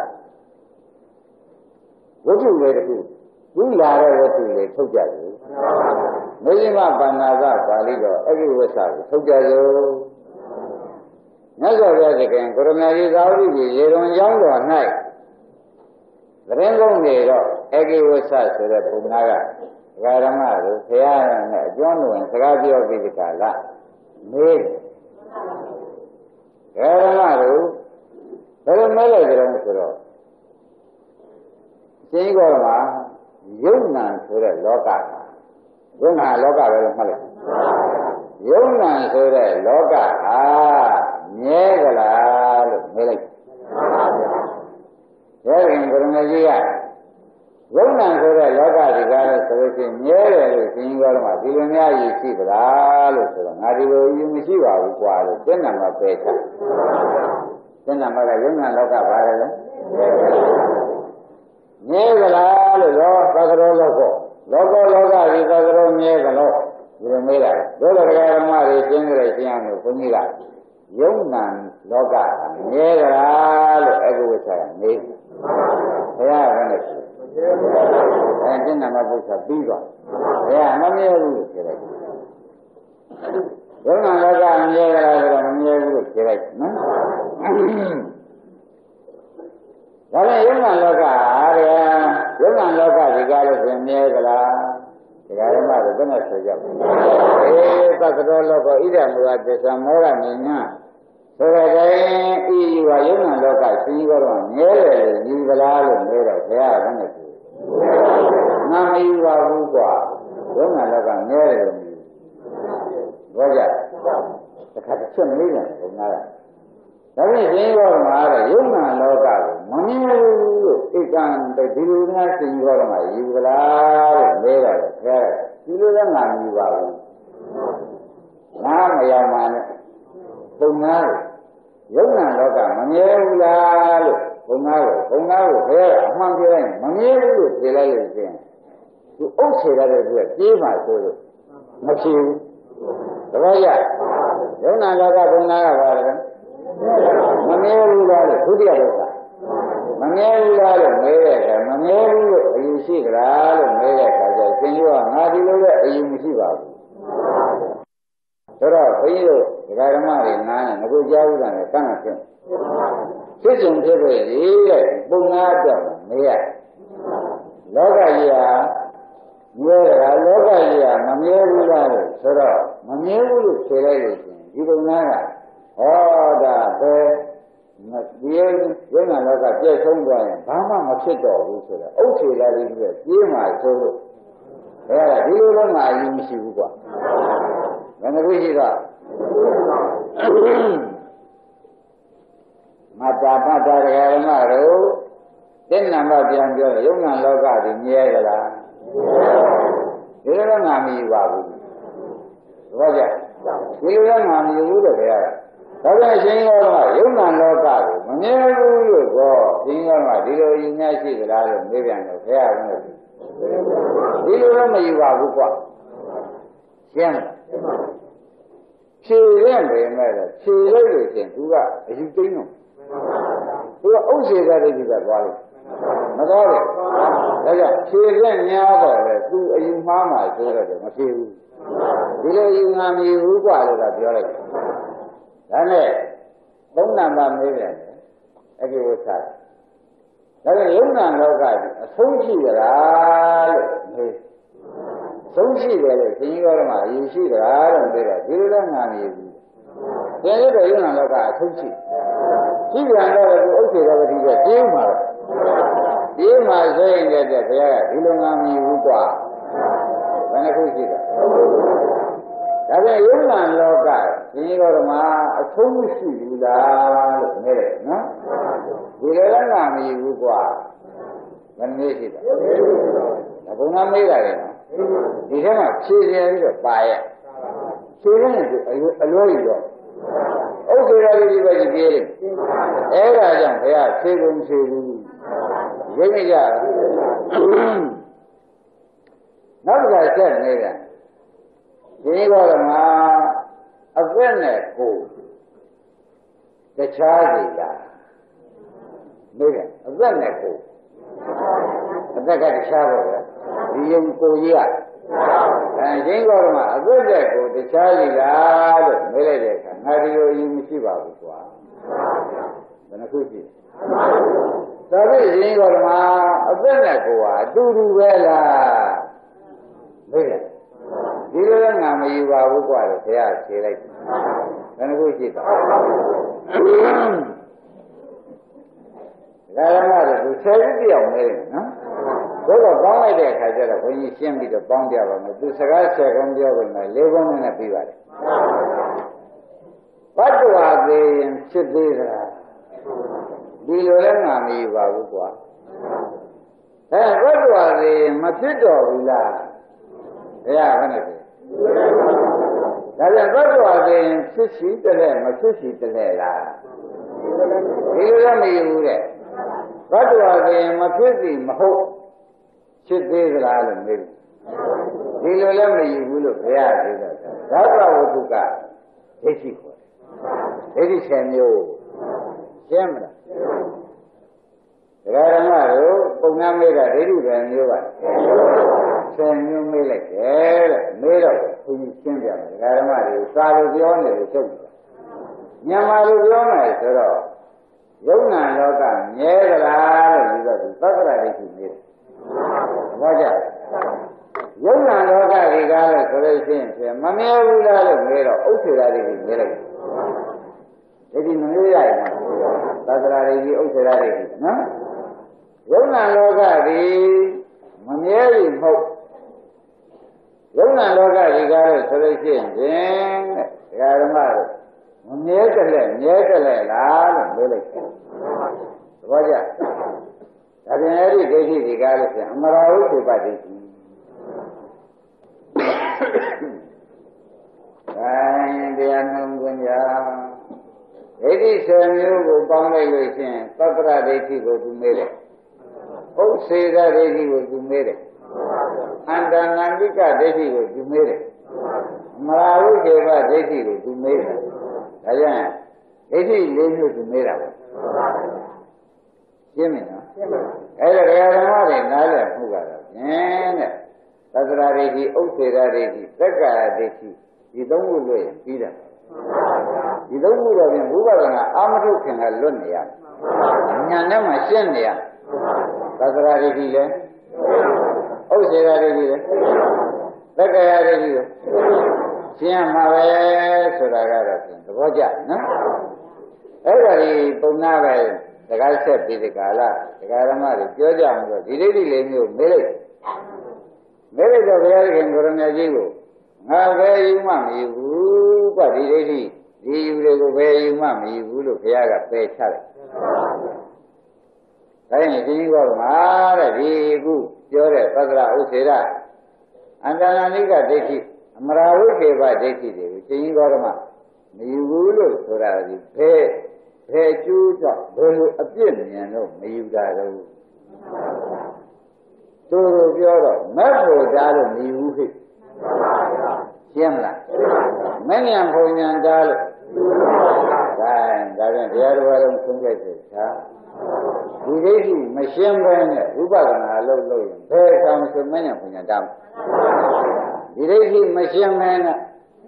S2: ဝတ္ထုလေးတစ်ခုသူလာတဲ့ဝတ္ထုလေးထုတ်ကြတယ်မေဇိမပါဏာကပါဠိတော်အဲ့ဒီဝိသကိုထုတ်ကြစို့မြတ်စွာဘုရားသခင်ကိုရမကြီးသာဝတိကြီးရေရွန်ကျောင်းတော်၌သတင်းကုန်းနေတော့အဂိဝဆဆိုတဲ့ဘုရားကဒကာရမတို့ဘုရားနဲ့အကျွမ်းဝင်စကားပြောပြီးဒီကလာမေးဒကာရမတို့ဘယ်လိုမဲလိုက်ကြတော့ဆိုတော့ရှင်းကောမှာယုံနာဆိုတဲ့လောကယုံနာလောကပဲလို့မှတ်လိုက်ယုံနာဆိုတဲ့လောကဟာမြဲကြလားလို့မေးလိုက်ဘုရားရှင်ကိုရမကြီးကယုံနာဆိုတဲ့လောကဒီကားလို့ဆိုလို့ရှိရင်မြဲတယ်လို့ရှင်းပြောတော့မှဒီလိုများကြီးရှိသလားလို့ဆိုတော့ငါဒီလိုယူမရှိပါဘူးကွာလို့သင်္နံမှာပယ်ချသင်္နံမှာကယုံနာလောကပါတယ်လေမြဲကြလားလို့သက္ကရောလောကလောကဒီသက္ကရောမြဲကြလို့ဒီလိုမေးတာဒုက္ခဒကာဓမ္မတွေရှင်းကြတယ်ရှင်းရမယ်ဘုန်းကြီးကယုံနာလောကမြဲကြလားလို့အကုဝိသကမေးဘုရားကလည်းကျင့်နာမပု္ပ္ပာပြီးတော့ဘုရားမမြဲဘူးလို့ပြောလိုက်ယုံနာလောကမြဲကြလားဆိုတော့မမြဲဘူးလို့ပြောလိုက်နော်ဒါနဲ့ယုံနာလောကအားရယုံနာလောကဒီကားလို့ပြင်မြဲကြလားဒကာရမတို့ဘယ်နဲ့ဆိုကြပါသက္ကရောလောကဣဒံမူဝသစ္စာမောဟနိညာဆိုတဲ့တိုင်းဤယူဟာယုံနာလောကရှင်းတော့မြဲတယ်လို့ယူကြလားလို့ပြောတော့ဘုရားကလည်းငါမယူပါဘူးကွာယုံနာလောကမြဲတယ်လို့ပြောကြတခါတစ်ချက်မေးတယ်ဘုရားကဒါဖြင့်ရှင်ဘောမှာတော့ယုံနာလောကကိုမမြင်ဘူးလို့ဧကံဒီလိုများရှင်ဘောမှာယူကြလားလို့မေးတော့တယ်ခဲဒီလိုလည်းငါမယူပါဘူးငါမရမှနဲ့ပုံနာယုံနာလောကမမြဲဘူးလားလို့ဘုံသားကိုခဲအမှန်ပြောရင်မမြဲဘူးလို့ဖြေလိုက်လို့ရှင်သူအုပ်ချေရတဲ့သူကပြေးမှဆိုလို့မဖြေဘူးတပည့်ရယုံနာလောကဘုံသားကပါလေမမြဲဘူးလားလို့ဒုတိယဒုက္ခမမြဲဘူးလားလို့မေးတဲ့အခါမမြဲဘူးလို့အယူရှိကြလားလို့မေးတဲ့အခါကျရှင်ကြီးကငါဒီလိုလည်းအယူမရှိပါဘူးဆိုတော့ဘုန်းကြီးတို့ဒကာဓမ္မတွေနားနဲ့ငါကြားဘူးတာနဲ့တန်းဖြစ်ဖြစ်ကြုံဖြစ်ပဲလေတဲ့ပုံနာတော့မေးရလောကကြီးဟာမြဲတာလောကကြီးဟာမမြဲဘူးလားလို့ဆိုတော့မမြဲဘူးလို့ဖြေလိုက်လို့ရှင်ဒီပုံနာကဟောဒါပဲဒီယုံနာလောကပြည့်စုံသွားရင်ဘာမှမဖြစ်တော့ဘူးဆိုတော့အုတ်ချေလာလေးပြည့်ပြေးမှဆိုလို့ဘယ်ကဒီလိုတော့ငါအယူမရှိဘူးကွာဘယ်နှခုရှိတော့မတာပတာရဟမတို့တဲ့နံပါတ်ပြန်ပြောယုံနာလောကဒီမြဲကြလားဒီလိုတော့ငါမယူပါဘူးဘောကြဒီလိုတော့ငါမယူဘူးလို့ခရားဒါကြောင့်ရှင်ရောကယုံနာလောကကိုမမြဲဘူးလို့ပြောရှင်ရောကဒီလိုယူများရှိသလားလို့မေးပြန်တော့ခရားကဒီလိုတော့မယူပါဘူးကွာရှင်းဖြေရင်ပဲမဲ့တော့ဖြေလိုက်လို့ရှင်သူကအယူသိမ်းတော့သူကအုပ်စေတဲ့တိကသွားလို့မသွားဘူးဒါကြောင့်ဖြေရင်များတော့လေသူအယူမှားမှဆိုတော့မဖြေဘူးဒီလိုယူငါမယူဘူးကွာလို့ကပြောလိုက်ဒါနဲ့သုံးနံပါတ်မေးတယ်အကိဝဆာဒါကြောင့်ယုံနာလောကကြီးအဆုံးရှိကြလားလို့မေးဆုံးရှိတယ်လို့ရှင်ကြီးတော်မှာအယူရှိကြလားလို့ပြောတော့ဒီလိုလည်းငါမယူဘူးပြန်ရတော့ယုံနာလောကအဆုံးရှိပြန်တော့သူဥစ္စေတော်ကတိကပြေးမှာပြေးမှာဆိုရင်လည်းဘုရားကဒီလိုငါမယူဘူးကွာဘယ်နှခုရှိတာဒါပြန်ယုံနာလောကရှင်ကြီးတော်မှာအဆုံးမရှိဘူးလားလို့မေးတယ်နော်ဒီလိုလည်းငါမယူဘူးကွာဘယ်နည်းရှိတာဒါဘုရားမေးတာလေနော်ဒီထဲမှာဖြည့်ရပြီးတော့ပါရဖြည့်ရင်အလွဲယူတော့ဥစ္စေရလေးပဲကြည့်တယ်အဲ့ဒါကြောင့်ဘုရားဖြည့်ကုန်ဖြည့်ဘူးရိပ်မကြနောက်တစ်ခါဆက်နေတယ်ဒီဘောကမှာအသက်နဲ့ကိုတခြားစီလားမေးတယ်အသက်နဲ့ကိုအသက်ကတခြားပေါ့ဗျာဒီယုံကိုကြီးကရင်းဘောကမှာအသက်နဲ့ကိုတခြားစီလားလို့မေးလိုက်တဲ့အခါငါဒီလိုအယူမရှိပါဘူးကွာဘယ်နှခုရှိလဲဒါဖြင့်ရင်းဘောကမှာအသက်နဲ့ကိုကအတူတူပဲလားမေးတယ်ဒီလိုလည်းငါမယူပါဘူးကွာလို့ဘုရားဖြေလိုက်တယ်ဘယ်နှခုရှိတာဒါလည်းသူဆယ်ခုပြောင်းနေတယ်နော်ဘုရားပေါင်းလိုက်တဲ့အခါကျတော့ဘုန်းကြီးရှင်းပြီးတော့ပေါင်းပြပါမယ်သူစကားဆယ်ခုပြောကုန်တယ်၄ခုနဲ့ပြီးပါတယ်ဘတ်တော်သေးရင်ဖြစ်သေးသလားဒီလိုလည်းငါမယူပါဘူးကွာဘတ်တော်သေးရင်မဖြစ်တော့ဘူးလားဘုရားဘယ်နဲ့လဲဒါပြန်ဘတ်တော်သေးရင်ဖြစ်စီတလဲမဖြစ်စီတလဲလားဒီလိုလည်းမယူဘူးတဲ့ဘတ်တော်သေးရင်မဖြစ်စီမဟုတ်ဖြစ်သေးသလားလို့မေးဒီလိုလည်းမယူဘူးလို့ဘုရားပြောတာသာသဝတ္ထုကဒိဋ္ဌိခေါ်တယ်ဒိဋ္ဌိဆယ်မျိုးရှင်းမလားဒကာရမတို့ပုံနာမေးတာဒိဋ္ဌိပဲမျိုးပါဆယ်မျိုးမေးလိုက်တယ်တဲ့မေးတော့ဘုရားရှင်းပြတယ်ဒကာရမတွေစာလို့ပြောနေလို့ချုပ်တယ်မြန်မာလိုပြောမယ်ဆိုတော့ယုံနာလောကမြဲကြလားလို့ပြီးတော့ဒီသက္ကရာဒိဋ္ဌိမေးတယ်ဘာကြောင့်ယုံနာလောကဒီကားလို့ဆိုလို့ရှိရင်မမြဲဘူးလားလို့မေးတော့ဥစ္စေရာဒိဋ္ဌိမေးလိုက်တယ်ဒီမမေးရရင်သက္ကရာဒိဋ္ဌိဥစ္စေရာဒိဋ္ဌိနော်ယုံနာလောကဒီမမြဲဘူးမဟုတ်လုံးဝလောကဒီကားလို့ဆိုလို့ရှိရင်ဒကာဓမ္မတို့မမြဲကြလဲမြဲကြလဲလားလို့ပြောလိုက်တယ်သဘောကျဒါပြန်အဲ့ဒီဒိဋ္ဌိဒီကားလို့ဆိုရင်အမရာဟုသေပဒိဋ္ဌိတရားနှုံးခွင့်ရဒိဋ္ဌိ10မျိုးကိုပေါင်းလိုက်လို့ရှိရင်သတ္တရဒိဋ္ဌိကိုသူမေးတယ်ဥစ္စေဒဒိဋ္ဌိကိုသူမေးတယ်အန္တနာတိကဒိဋ္ဌိကိုသူမေးတယ်မရာဟုသေပဒိဋ္ဌိကိုသူမေးတယ်ဒါကြောင့်ဒိဋ္ဌိ4မျိုးသူမေးတာပေါ့ရှင်းပြီနော်အဲ့ဒါဓမ္မတွေနားလည်မှုကတော့ဖြင့်တဲ့သတ္တရဒိဋ္ဌိဥစ္စေဒဒိဋ္ဌိသက္ကာယဒိဋ္ဌိဒီသုံးခုလွတ်ရင်ပြီးတယ်ဒီသုံးခုတော့ပြင်ဝိပဿနာအာမထုတ်ခင်ကလွတ်နေရညာနဲ့မှရှင်းနေရသတ္တရာဒိဋ္ဌိလည်းဥစ္စေဒဒိဋ္ဌိလည်းသက္ကာယဒိဋ္ဌိလည်းရှင်းမှာပဲဆိုတာကတော့သဘောကျနော်အဲ့ဒါဒီပုံနာပဲတကားဆက်ပြီးဒီကာလဒကာဓမ္မတွေပြောကြအောင်ဆိုဒီဒိဋ္ဌိလေးမျိုးမေးလိုက်တော့ဘုရားရှင်ကိုရမကြီးကိုငါပဲယူမှမယူဘူးကွဒီဒိဋ္ဌိဒီယူတွေကိုပဲယူမှမယူဘူးလို့ဘုရားကပယ်ချလိုက်ဒါရင်ဒီကောမှာတဲ့ဒီခုပြောတဲ့သတ္တရဥစ္စေဒအန္တနာနိကဒိဋ္ဌိအမရာဝိကေပဒိဋ္ဌိတွေကိုရှင်ကြီးကောဓမမယူဘူးလို့ဆိုတာဒီဘယ်ကျိုးကြောင့်ဘယ်လိုအပြစ်မြင်လို့မယူတာတော့သူတို့ပြောတော့မက်ဖို့တားလို့မယူဘူးဖြစ်ရှင်းမလားမဉ္ဇဉ်ဘုံဉဏ်တားလို့ဒါပြန်တရားတော်လုံးဆုံးဖြတ်ချက်သာဒီဒိဋ္ဌိမရှင်းဘဲနဲ့ဝိပဿနာလုပ်လို့ရင်ဘယ်ကောင်ဆိုမဉ္ဇဉ်ဘုံဉဏ်တားဒီဒိဋ္ဌိမရှင်းဘဲနဲ့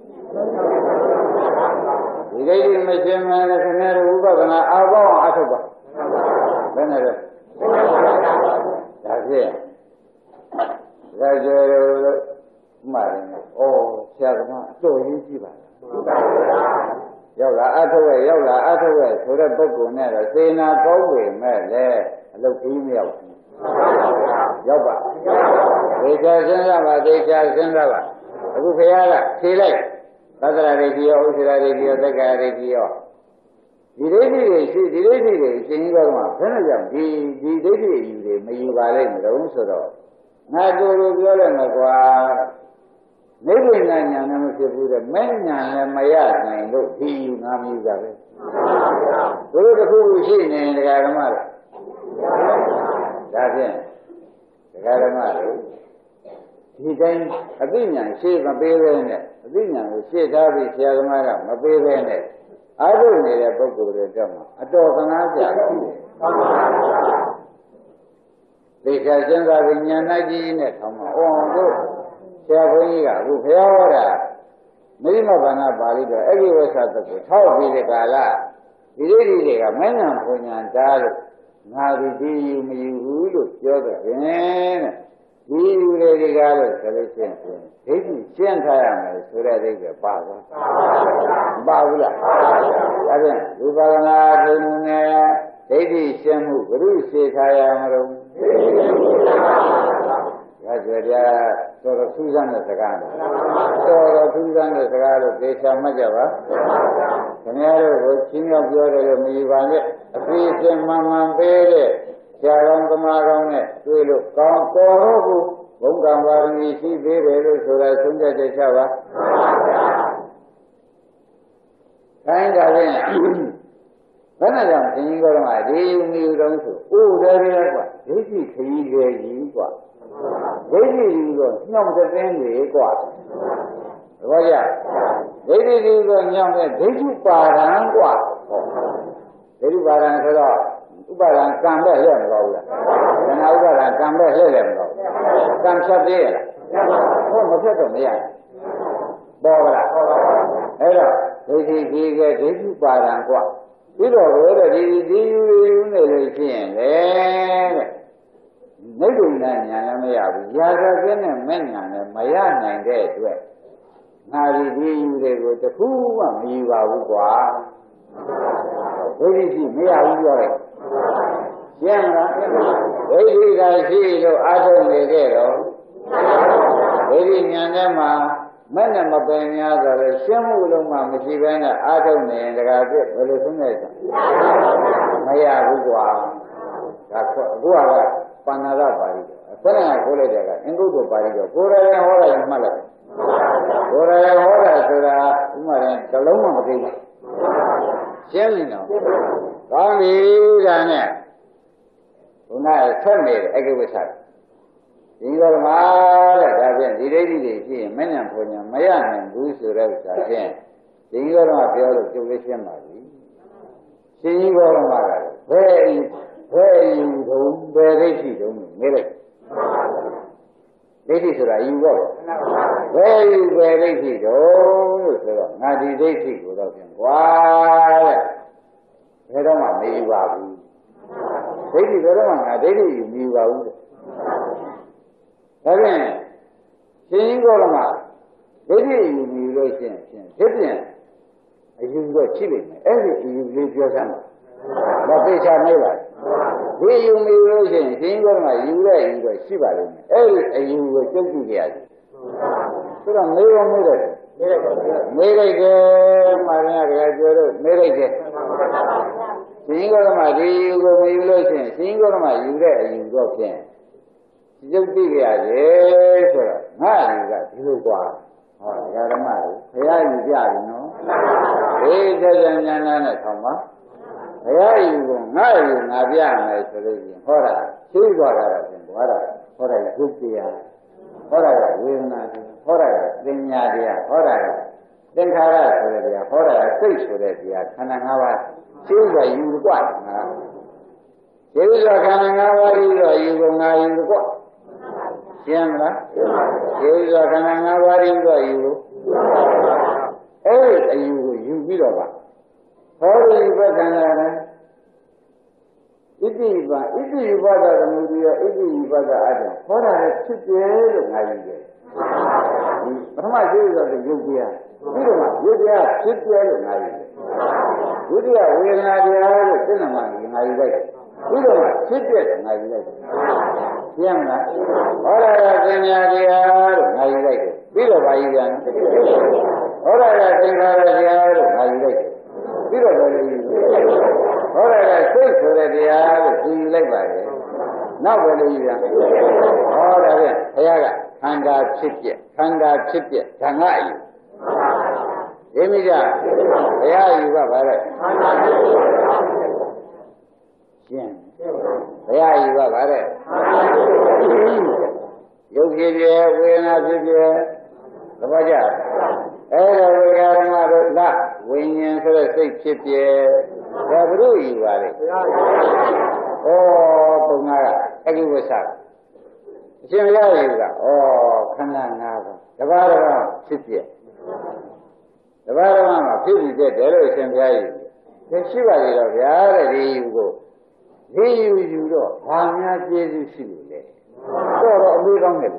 S2: ဒီဒိဋ္ဌိမရှင်းဘဲနဲ့ခင်ဗျားတို့ဝိပဿနာအပေါင်းအထုတ်ပါဘယ်နဲ့လဲဒါဖြင့်ဒါကြောင့်မှလည်းဩဆရာကအတော်ကြီးကြည့်ပါလားရောက်လာအထုတ်ရဲ့ဆိုတဲ့ပုဂ္ဂိုလ်နဲ့တော့စေနာကောင်းပေမဲ့လည်းအလုတ်ကြီးမရောက်ဘူးရောက်ပါသေချာစဉ်းစားပါအခုခရကဖြေလိုက်သတ္တရာဒိဋ္ဌိရောဥစ္စေဒဒိဋ္ဌိရောသက္ကာယဒိဋ္ဌိရောဒီဒိဋ္ဌိတွေရှိဒီဒိဋ္ဌိတွေရှင်ကြီးတော်ကဘယ်နဲ့ကြောင့်ဒီဒိဋ္ဌိယူတွေမယူပါလိမ့်မလို့ဆိုတော့ငါတို့လိုပြောလိုက်မှာကွာနိဗ္ဗာန်ဉာဏ်နဲ့မဖြစ်ဘူးတဲ့မဲ့ဉာဏ်လည်းမရနိုင်လို့ဒီယူငါမယူတာပဲတို့တစ်ခုခုရှိနေဒကာဓမ္မတွေဒါဖြင့်ဒကာဓမ္မတွေဒီတိုင်းအသိဉာဏ်ရှေ့မပေးဘဲနဲ့အသိဉာဏ်ကိုရှေ့ထားပြီးဆရာသမားကမပေးဘဲနဲ့အားထုတ်နေတဲ့ပုဂ္ဂိုလ်တွေတော့အတော်ကနာကြတယ်သိချာစဉ်းစားပြီးဉာဏ်နဲ့ကြီးနဲ့ထောင်းမှာတို့ဆရာဘုန်းကြီးကအခုဘုရားဟောတာမိမဘာနာပါဠိတော်အဲ့ဒီဝိသတ်ကိုထောက်ပြီးတဲ့ကာလဒီဒိဋ္ဌိတွေကမဉ္ဇဉ်ဘုံဉဏ်တားလို့ငါဒီယူမယူဘူးလို့ပြောတဲ့ဖြင့်တဲ့ဒီယူတွေကားလို့ဆိုလို့ရှိရင်ဒိဋ္ဌိရှင်းထားရမယ်ဆိုတဲ့အိဗယ်ပါသွားပါဘူးလားဒါဖြင့်ဝိပဿနာဒိဋ္ဌိနဲ့ဒိဋ္ဌိရှင်းမှုဘုရုစေထားရမလို့ဒါကြကြတော်ထူးဆန်းတဲ့စကားတော်ထူးဆန်းတဲ့စကားလို့သေချာမှတ်ကြပါခင်ဗျားတို့ကိုချင်းရောက်ပြောတယ်လို့မယူပါနဲ့အပြည့်အစုံမှန်မှန်ပေးတဲ့ဆရာတော်သမားတော်နဲ့တွေ့လို့ကောင်းတော်ဟုတ်ဘုံကံပါရမီရှိသေးတယ်လို့ဆိုတာသုံးချက်ချက်ချပါခိုင်းတာဖြင့်ဘယ်နဲ့ကြောင့်သင်္ကြီးတော်ကဒီယူမီယူတော့ဆိုဥဒေရကွာဒိဋ္ဌိခရီးတွေကြီးကွာဒိဋ္ဌိယူတော့ညောင်းတဲ့တင်းတွေကွာဘောကြဒိဋ္ဌိယူတော့ညောင်းတဲ့ဒိဋ္ဌိပါရံကွာဒိဋ္ဌိပါရံဆိုတော့ဥပါဒံကံပဲလှည့်မလို့လားခဏဥပါဒံကံပဲလှည့်လည်းမလို့ကံဖြတ်သေးရလားဟောမဖြတ်တော့မရပေါ်လားအဲ့တော့ဒိဋ္ဌိကြီးကဒိဋ္ဌိပါရံကွာပြီးတော့ဘယ်တော့ဒီယူနေလို့ရှိရင်လေတဲ့နိဗ္ဗာန်ဉာဏ်လည်းမရဘူးရာဇကင်းနဲ့မဲ့ဉာဏ်လည်းမရနိုင်တဲ့အတွက်ငါဒီယူတွေကိုတခုမှမယူပါဘူးကွာဒိဋ္ဌိရှိမရဘူးပြောတယ်ရှင်းမလားဒိဋ္ဌိကရှိလို့အာထုံနေခဲ့တော့ဒီဉာဏ်ထဲမှာမဲ့နဲ့မပင်များဆိုတော့ရှင်းမှုလုံးမှမရှိဘဲနဲ့အားထုတ်နေရင်တကားပြဘယ်လိုဆုံးနေကြမရဘူးကွာဒါအခုကပဏ္ဏရပါဠိခဏကကိုလိုက်တဲ့ကအင်္ဂုတ္တပါဠိတော့ကိုယ်ရယ်ဟောတယ်မှတ်လိုက်ကိုယ်ရယ်ဟောတာဆိုတာဥမာရင်တလုံးမှမသိဘူးရှင်းပြီနော်ကောင်းပြီဒါနဲ့ဘုရားဆက်နေတယ်အကိဝိသဒီလိုမှာတဲ့ဒါဖြင့်ဒီဒိဋ္ဌိတွေရှိရင်မဉ္ဇဉ်ဘုံညာမရနိုင်ဘူးဆိုတဲ့ဥစ္စာဖြင့်ဒီလိုတော့ပြောလို့ကျုပ်လေးရှင်းပါပြီရှင်ကြီးဘောတော်မှာဘယ်ယူတုံးဘယ်ဒိဋ္ဌိတုံးနေလိုက်ဒိဋ္ဌိဆိုတာယူတော့ဘယ်ယူဘယ်ဒိဋ္ဌိတုံးလို့ဆိုတော့ငါဒီဒိဋ္ဌိကိုတော့ဖြင့်ကွာတဲ့ဘယ်တော့မှမယူပါဘူးဒိဋ္ဌိဘယ်တော့မှငါဒိဋ္ဌိယူမယူပါဘူးဒါဖြင့်ရှင်ကြီးဘောတော်မှာဒိဋ္ဌိယူမယူလို့ရှိရင်ဖြစ်ပြန်အယူတော့ရှိလိမ့်မယ်အဲ့ဒီအယူလေးပြောစမ်းပါမသိချနိုင်ပါဘူးဒီယူမယူလို့ရှိရင်ရှင်ကြီးဘောတော်မှာယူတဲ့ယူတော့ရှိပါလိမ့်မယ်အဲ့ဒီအယူကိုကြည့်ကြည့်ကြရတယ်ဆိုတော့မေးလိုက်တယ်မာရကပြောလို့မေးလိုက်တယ်ရှင်ကြီးဘောတော်မှာဒီယူကိုမယူလို့ရှိရင်ရှင်ကြီးဘောတော်မှာယူတဲ့အယူတော့ဖြင့်ရုပ်သိကြရတယ်ဆိုတော့ငါလူကဒီလိုกว่าဟောဓမ္မတွေဘုရားယူကြပြီနော်အေးကြကြဉာဏ်နဲ့ဆောင်းပါဘုရားယူကငါယူငါပြမယ်ဆိုလို့ရှိရင်ဟောတာသိသွားတာတော့ပြင်သွားတာဟောတာရုပ်တရားဟောတာကဝေဒနာဟောတာကပညာတရားဟောတာကသင်္ခါရဆိုတဲ့တရားဟောတာကစိတ်ဆိုတဲ့တရားခန္ဓာ၅ပါးသိသွားယူกว่าငါသိသွားခန္ဓာ၅ပါးပြီးတော့ယူကငါယူกว่าရှင်းမလားဒီလိုခန္ဓာ၅ပါးရင်းတော့ယူအဲ့ဒီအယူကိုယူပြီးတော့ပါဟောဒီဘက်ခန္ဓာနဲ့ဣတိယဘဒသမုဒိယဣတိယဘဒအတ္တဟောတာလည်းဖြစ်တယ်လို့ငါယူတယ်ပထမရှိဆိုတော့ယုတ်တရားပြီးတော့မှယုတ်တရားဖြစ်တယ်လို့ငါယူတယ်ဒုတိယဝေဒနာတရားလို့သိနေမှငါယူလိုက်ပြီးတော့မှဖြစ်တယ်ငါယူလိုက်တယ်ရှင်းမလားဟောရတာပညာတရားလို့ငါယူလိုက်တယ်ပြီးတော့ဗာယူပြန်ဟောရတာသင်္ခါရတရားလို့ငါယူလိုက်တယ်ပြီးတော့လည်းယူဟောရတာစိတ်ဆိုတဲ့တရားလို့ယူလိုက်ပါတယ်နောက်ပဲလို့ယူပြန်ဟောတာဖြင့်ဘုရားကခန္ဓာဖြစ်ပြဓမ္မအယူဒီမိကြဘုရားယူကပါလေရှင်းဘုရားယူကပါတဲ့ရုပ်ဖြစ်ဖြစ်ဝေဒနာဖြစ်ဖြစ်သဘောကျအဲ့ဒါဝေကာရမတို့လဝိညာဉ်ဆိုတဲ့စိတ်ဖြစ်ဖြစ်ဒါဘုရုယူပါလေဩပုံနာကအကိဝဆအရှင်ဘုရားယူကဩခန္ဓာ၅ပါးတပါးတော့ဖြစ်ဖြစ်တပါးတော့မှဖြစ်ပြီးတဲ့လို့အရှင်ဘုရားယူတယ်ရှိပါလေတော့ဗျာတဲ့ဒီယူကိုဒီယူတော့ဘာများကျေးဇူးရှိလို့လဲတော့အမေးကောင်းတယ်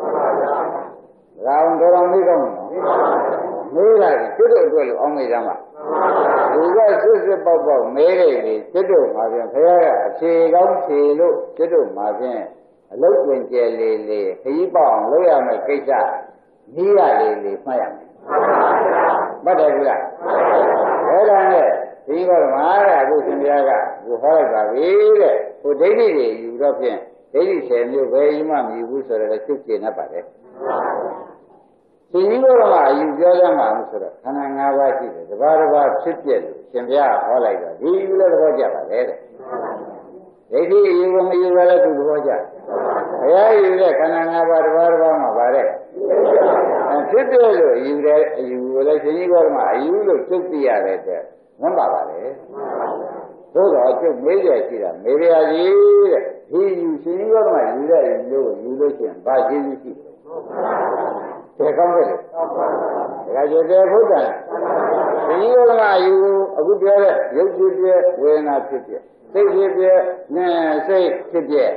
S2: ရောင်တော်မေးကောင်းတယ်မေးလိုက်ကျွတ်တို့အတွက်လို့အောင်းမိသားမှာဒီကစစ်ပေါက်မေးလိုက်လေကျွတ်တို့မှာပြန်ခရရအခြေကောင်းဖြေလို့ကျွတ်တို့မှာပြန်အလုတ်ဝင်ကျဲလေးခကြီးပေါအောင်လုပ်ရမယ်ကိစ္စနီးရလေးမှတ်ရမယ်မှတ်တယ်ကွာအဲ့ဒါနဲ့ဒီကတော့မှာအခုရှင်ဘုရားကဟောလိုက်ပါပြီတဲ့ဟိုဒိဋ္ဌိတွေယူတော့ဖြင့်ဒိဋ္ဌိ10မျိုးပဲယူမှမယူဘူးဆိုတော့သိကျင်တတ်ပါတယ်ရှင်ကြီးတို့ကအယူပြောကြမှာမဆိုတော့ခန္ဓာ၅ပါးရှိတယ်တစ်ပါးတစ်ပါးဖြစ်ပြလို့ရှင်ဘုရားဟောလိုက်တော့ဒီယူလည်းသဘောကျပါလေတဲ့ဒိဋ္ဌိယူမယူရလည်းသူသဘောကျဘုရားယူတဲ့ခန္ဓာ၅ပါးတစ်ပါးတစ်ပါးမှာပါတဲ့ဖြစ်ပြလို့ယူတဲ့အယူကိုလည်းရှင်ကြီးတို့ကအယူလို့သိသိရတဲ့အတွက်မမှန်ပါလေသို့တော့ကျုပ်မေးရရှိတာမေးရကြီးတဲ့ဒီယူရှင်ကြီးတို့ကယူတဲ့လို့ယူလို့ရှိရင်ဘာကျေးဇူးရှိလဲကောင်းတယ်ဒါကြတဲ့ဘုရားရှင်ကြီးတို့ကယူအခုပြောတဲ့ရုပ်ဖြစ်ဖြစ်ဝေဒနာဖြစ်ဖြစ်စိတ်ဖြစ်ဖြစ်နဲ့စိတ်ဖြစ်ဖြစ်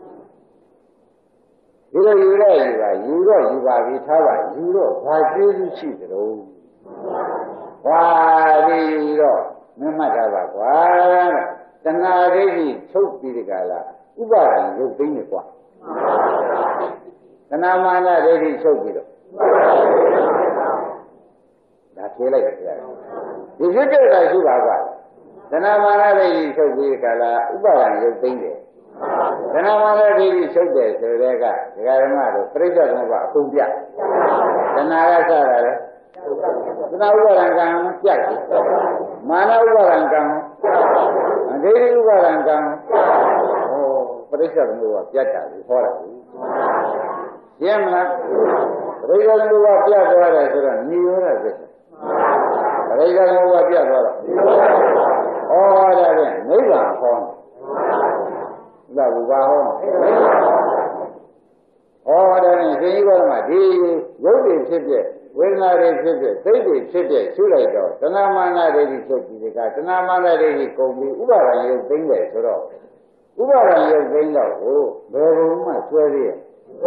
S2: ဒီလိုယူတဲ့ယူတော့ယူပါပြီထားပါယူတော့ဘာကျေးဇူးရှိသလဲဝါဒီတော့မမှတ်တာပါကွာတဏှာဒိဋ္ဌိချုပ်ပြီးဒီကလာဥပါဒံရုပ်သိမ်းနေကွာတဏမာနဒိဋ္ဌိချုပ်ပြီးတော့ဒါဖြေလိုက်တယ်ဗျာဒီဖြစ်တဲ့ကရှိပါကတဏမာနဒိဋ္ဌိချုပ်ပြီးကလာဥပါဒံရုပ်သိမ့်တယ်တဏမာနဒိဋ္ဌိချုပ်တယ်ဆိုတဲ့ကဒကာဓမ္မတို့ပြိဿသမုပ္ပါအကုန်ပြတဏကစတာလေတဏဥပါဒံကံပြတ်တယ်မာနဥပါဒံကံဒိဋ္ဌိဥပါဒံကံဟောပြိဿသမုပ္ပါပြတ်တာကိုဟောတာရှင်းမလားပြိဿသမုပ္ပါပြတ်သွားတယ်ဆိုတော့ညီရောတာပြတ်ပြိဿသမုပ္ပါပြတ်သွားတော့ဩဒါဖြင့်နိဗ္ဗာန်ဟောဒါဘူပါဟောဒါနဲ့ရှင်ကြီးကောဓမဒီရုပ်တွေဖြစ်ဖြစ်ဝေဒနာတွေဖြစ်ဖြစ်စိတ်တွေဖြစ်ဖြစ်ရှုလိုက်တော့တဏမာနဒိဋ္ဌိချုပ်ပြီးကတဏမာနဒိဋ္ဌိကုန်ပြီးဥပါဒံရုပ်သိမ့်တယ်ဆိုတော့ဥပါဒံရုပ်သိမ့်တော့ကိုဘယ်ဘုံမှဆွဲသေးရဲ့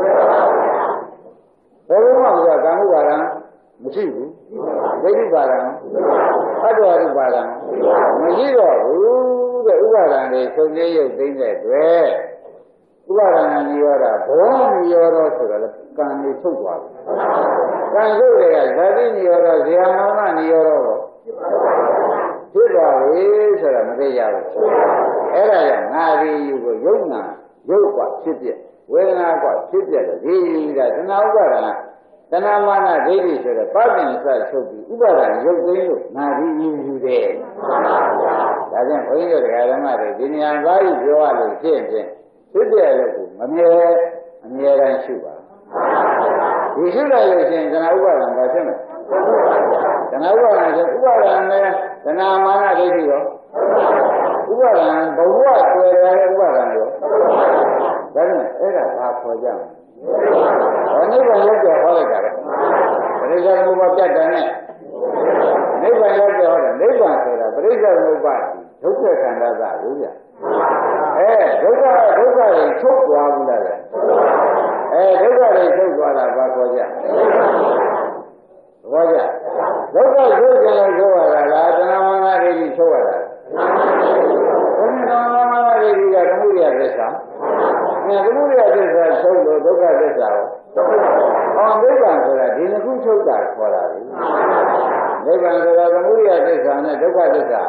S2: ဘယ်ဘုံမှကကာမဥပါဒံမရှိဘူးဒိဋ္ဌိပါဒံအတ္တဝိပါဒံမရှိတော့ဘူးတဲ့ဥပါဒံတွေချုပ်သေးရုပ်သိမ့်တဲ့တွေ့ဥပါဒံနိရောဓဘောနိရောဓဆိုတော့ကံတွေချုပ်သွားတယ်ကံချုပ်တွေကဇာတိနိရောဓဇေယမောနနိရောဓကိုဖြစ်သွားပြီဆိုတာမသိရဘူးအဲ့ဒါကြောင့်ငါဒီယူကိုယုံနာယုတ်กว่าဖြစ်ပြဝေဒနာกว่าဖြစ်ပြတယ်ဒီကတဏှာဥပါဒံတဏမာနဒိဋ္ဌိဆိုတဲ့ပပင်စချုပ်ပြီးဥပါဒံရုပ်သိမ်းလို့ငါဒီယူတယ်ဒါကြောင့်ဘုန်းကြီးတို့ဓမ္မတွေဒီနေရာသားကြီးပြောရလို့ဖြစ်ဖြစ်တဲ့လို့ကိုမမြဲအမြဲတမ်းရှိပါဒီရှိလိုက်လို့ရှိရင်တဏှာဥပါဒံကဖြစ်မယ်တဏှာဥပါဒံဆိုဥပါဒံနဲ့တဏှာမာနဒိဋ္ဌိရောဥပါဒံဘဝတွေ့တဲ့ဥပါဒံရောဒါနဲ့အဲ့ဒါဘာခေါ်ကြမလဲနိဗ္ဗာန်ရောက်ကြဟောလိုက်တာလေပရိစ္ဆေသမုပ္ပါပြတ်တယ်နဲ့နိဗ္ဗာန်ရောက်ကြဟောတယ်နိဗ္ဗာန်ဆိုတာပရိစ္ဆေသမုပ္ပါဒုက္ခခန္ဓာသာလို့ဗျဒုက္ခတွေချုပ်သွားဘူးလားဒုက္ခတွေချုပ်သွားတာဘာခေါ်ကြဘောကြဒုက္ခချုပ်ကြလို့ချုပ်ရတာလားတဏှာမာနဒိဋ္ဌိချုပ်ရတာဘုရားတဏှာမာနဒိဋ္ဌိကသမုဒယသစ္စာသမုဒယသစ္စာချုပ်လို့ဒုက္ခသစ္စာကိုနိဗ္ဗာန်ဆိုတာဒီနှစ်ခုချုပ်တာခေါ်တာလေနိဗ္ဗာန်ဆိုတာသမုဒယသစ္စာနဲ့ဒုက္ခသစ္စာ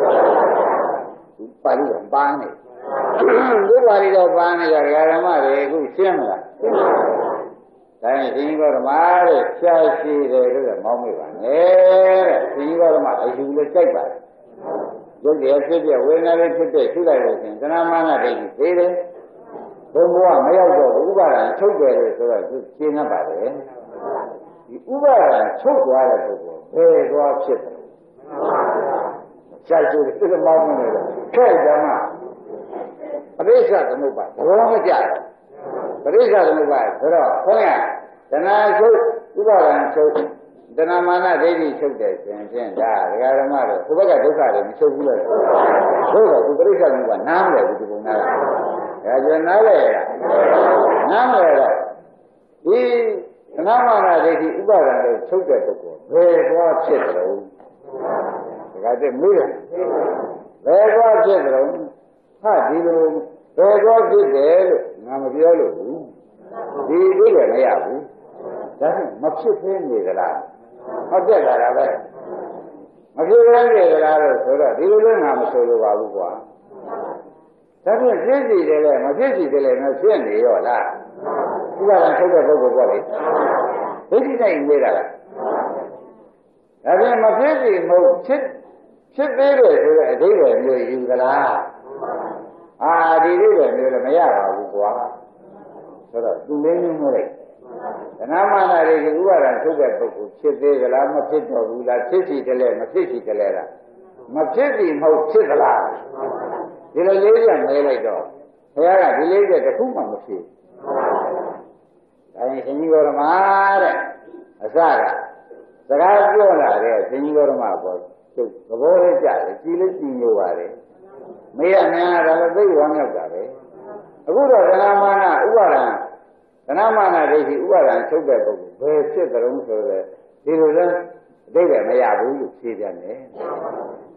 S2: ပါဠိတော်ပါနေဒီပါဠိတော်ပါနေကြဓမ္မတွေအခုရှင်းမလားဒါရင်ရှင်ဘောဓမတဲ့ရှားရှိတယ်လို့လည်းမောင်းမိပါနဲ့တဲ့ရှင်ဘောဓမအယူလည်းကြိုက်ပါတယ်ရုပ်ရည်ဖြစ်ဖြစ်ဝေဒနာလေးဖြစ်ဖြစ်ရှုလိုက်လို့ရှင်သဏ္ဍမာနဒိဋ္ဌိသေးတယ်ဘုံဘဝမရောက်တော့ဥပါဒံချုပ်တယ်လို့ဆိုတော့ရှင်းတတ်ပါတယ်ဒီဥပါဒံချုပ်သွားတဲ့ပုဂ္ဂိုလ်ဘယ်သွားဖြစ်တယ်ရှားရှိတယ်ဒီမောင်းမနေတော့ခဲ့ကြမှာပရိစ္ဆေသမုပ္ပါသဘောမကျပရိစ္ဆေသမုပ္ပါဆိုတော့ခေါင်းကတဏှာချုပ်ဥပါဒံချုပ်တဏှာမာနဒိဋ္ဌိချုပ်တယ်ဆိုရင်ဖြင့်ဒါဒကာဓမ္မတို့ဒီဘက်ကဒုက္ခတွေမချုပ်ဘူးလို့ဆိုတော့ဒီပရိစ္ဆေသမုပ္ပါနားမလဲဘူးဒီပုံနားဒါကြောင့်နားလဲနားမလဲတော့ဒီတဏှာမာနဒိဋ္ဌိဥပါဒံတွေချုပ်တဲ့ပုဂ္ဂိုလ်ဘယ်သွားဖြစ်တယ်လို့ဒါကတည်းမေးတယ်ဘယ်သွားဖြစ်တယ်လို့ဟာဒီလိုဘယ်သွားဖြစ်တယ်လို့ငါမပြောလို့ဘူးဒီအိဗယ်မရဘူးဒါဖြင့်မဖြစ်သေးနေကြလားဟုတ်တယ်လားပဲမဖြစ်သေးနေကြလားလို့ဆိုတော့ဒီလိုလည်းငါမဆိုလိုပါဘူးကွာဒါဖြင့်ဖြစ်စီတယ်လေမဖြစ်စီတယ်လေမဖြစ်နေရောလားဥပါဒံထုတ်တဲ့ပုဂ္ဂိုလ်ပေါ့လေဒိဋ္ဌိနဲ့နေရတာလားဒါဖြင့်မဖြစ်စီမဟုတ်ဖြစ်သေးတယ်ဆိုတော့အဓိပ္ပာယ်မျိုးယူကြလားဒီလိုပဲမျိုးလည်းမရပါဘူးကွာဆိုတော့သူလေးမျိုးလိုက်တဏှာမာနတွေဥပါဒံထုတ်တဲ့ပုဂ္ဂိုလ်ဖြစ်သေးကြလားမဖြစ်တော့ဘူးလားဖြစ်စီတယ်လေမဖြစ်စီတယ်လေလားမဖြစ်စီမဟုတ်ဖြစ်သလားဒီလိုလေးပြန်မဲလိုက်တော့ဘုရားကဒီလေးတဲ့တစ်ခုမှမဖြစ်ဒါရင်ရှင်ကြီးဘောရမတဲ့အစကစကားပြောလာတဲ့ရှင်ကြီးဘောရမပေါ်သူသဘောလေးကြတယ်ကြည်လေးကြည်ညိုပါတယ်မေးရများတာလည်းသိဝမ်းမြောက်တာပဲအခုတော့တဏှာမာနဥပါဒံတဏှာမာနဒိဋ္ဌိဥပါဒံချုပ်တဲ့ပုဂ္ဂိုလ်ဘယ်ဖြစ်ကြုံဆိုတော့ဒီလိုလဲအတိတ်ပဲမရဘူးလို့ဖြေပြန်တယ်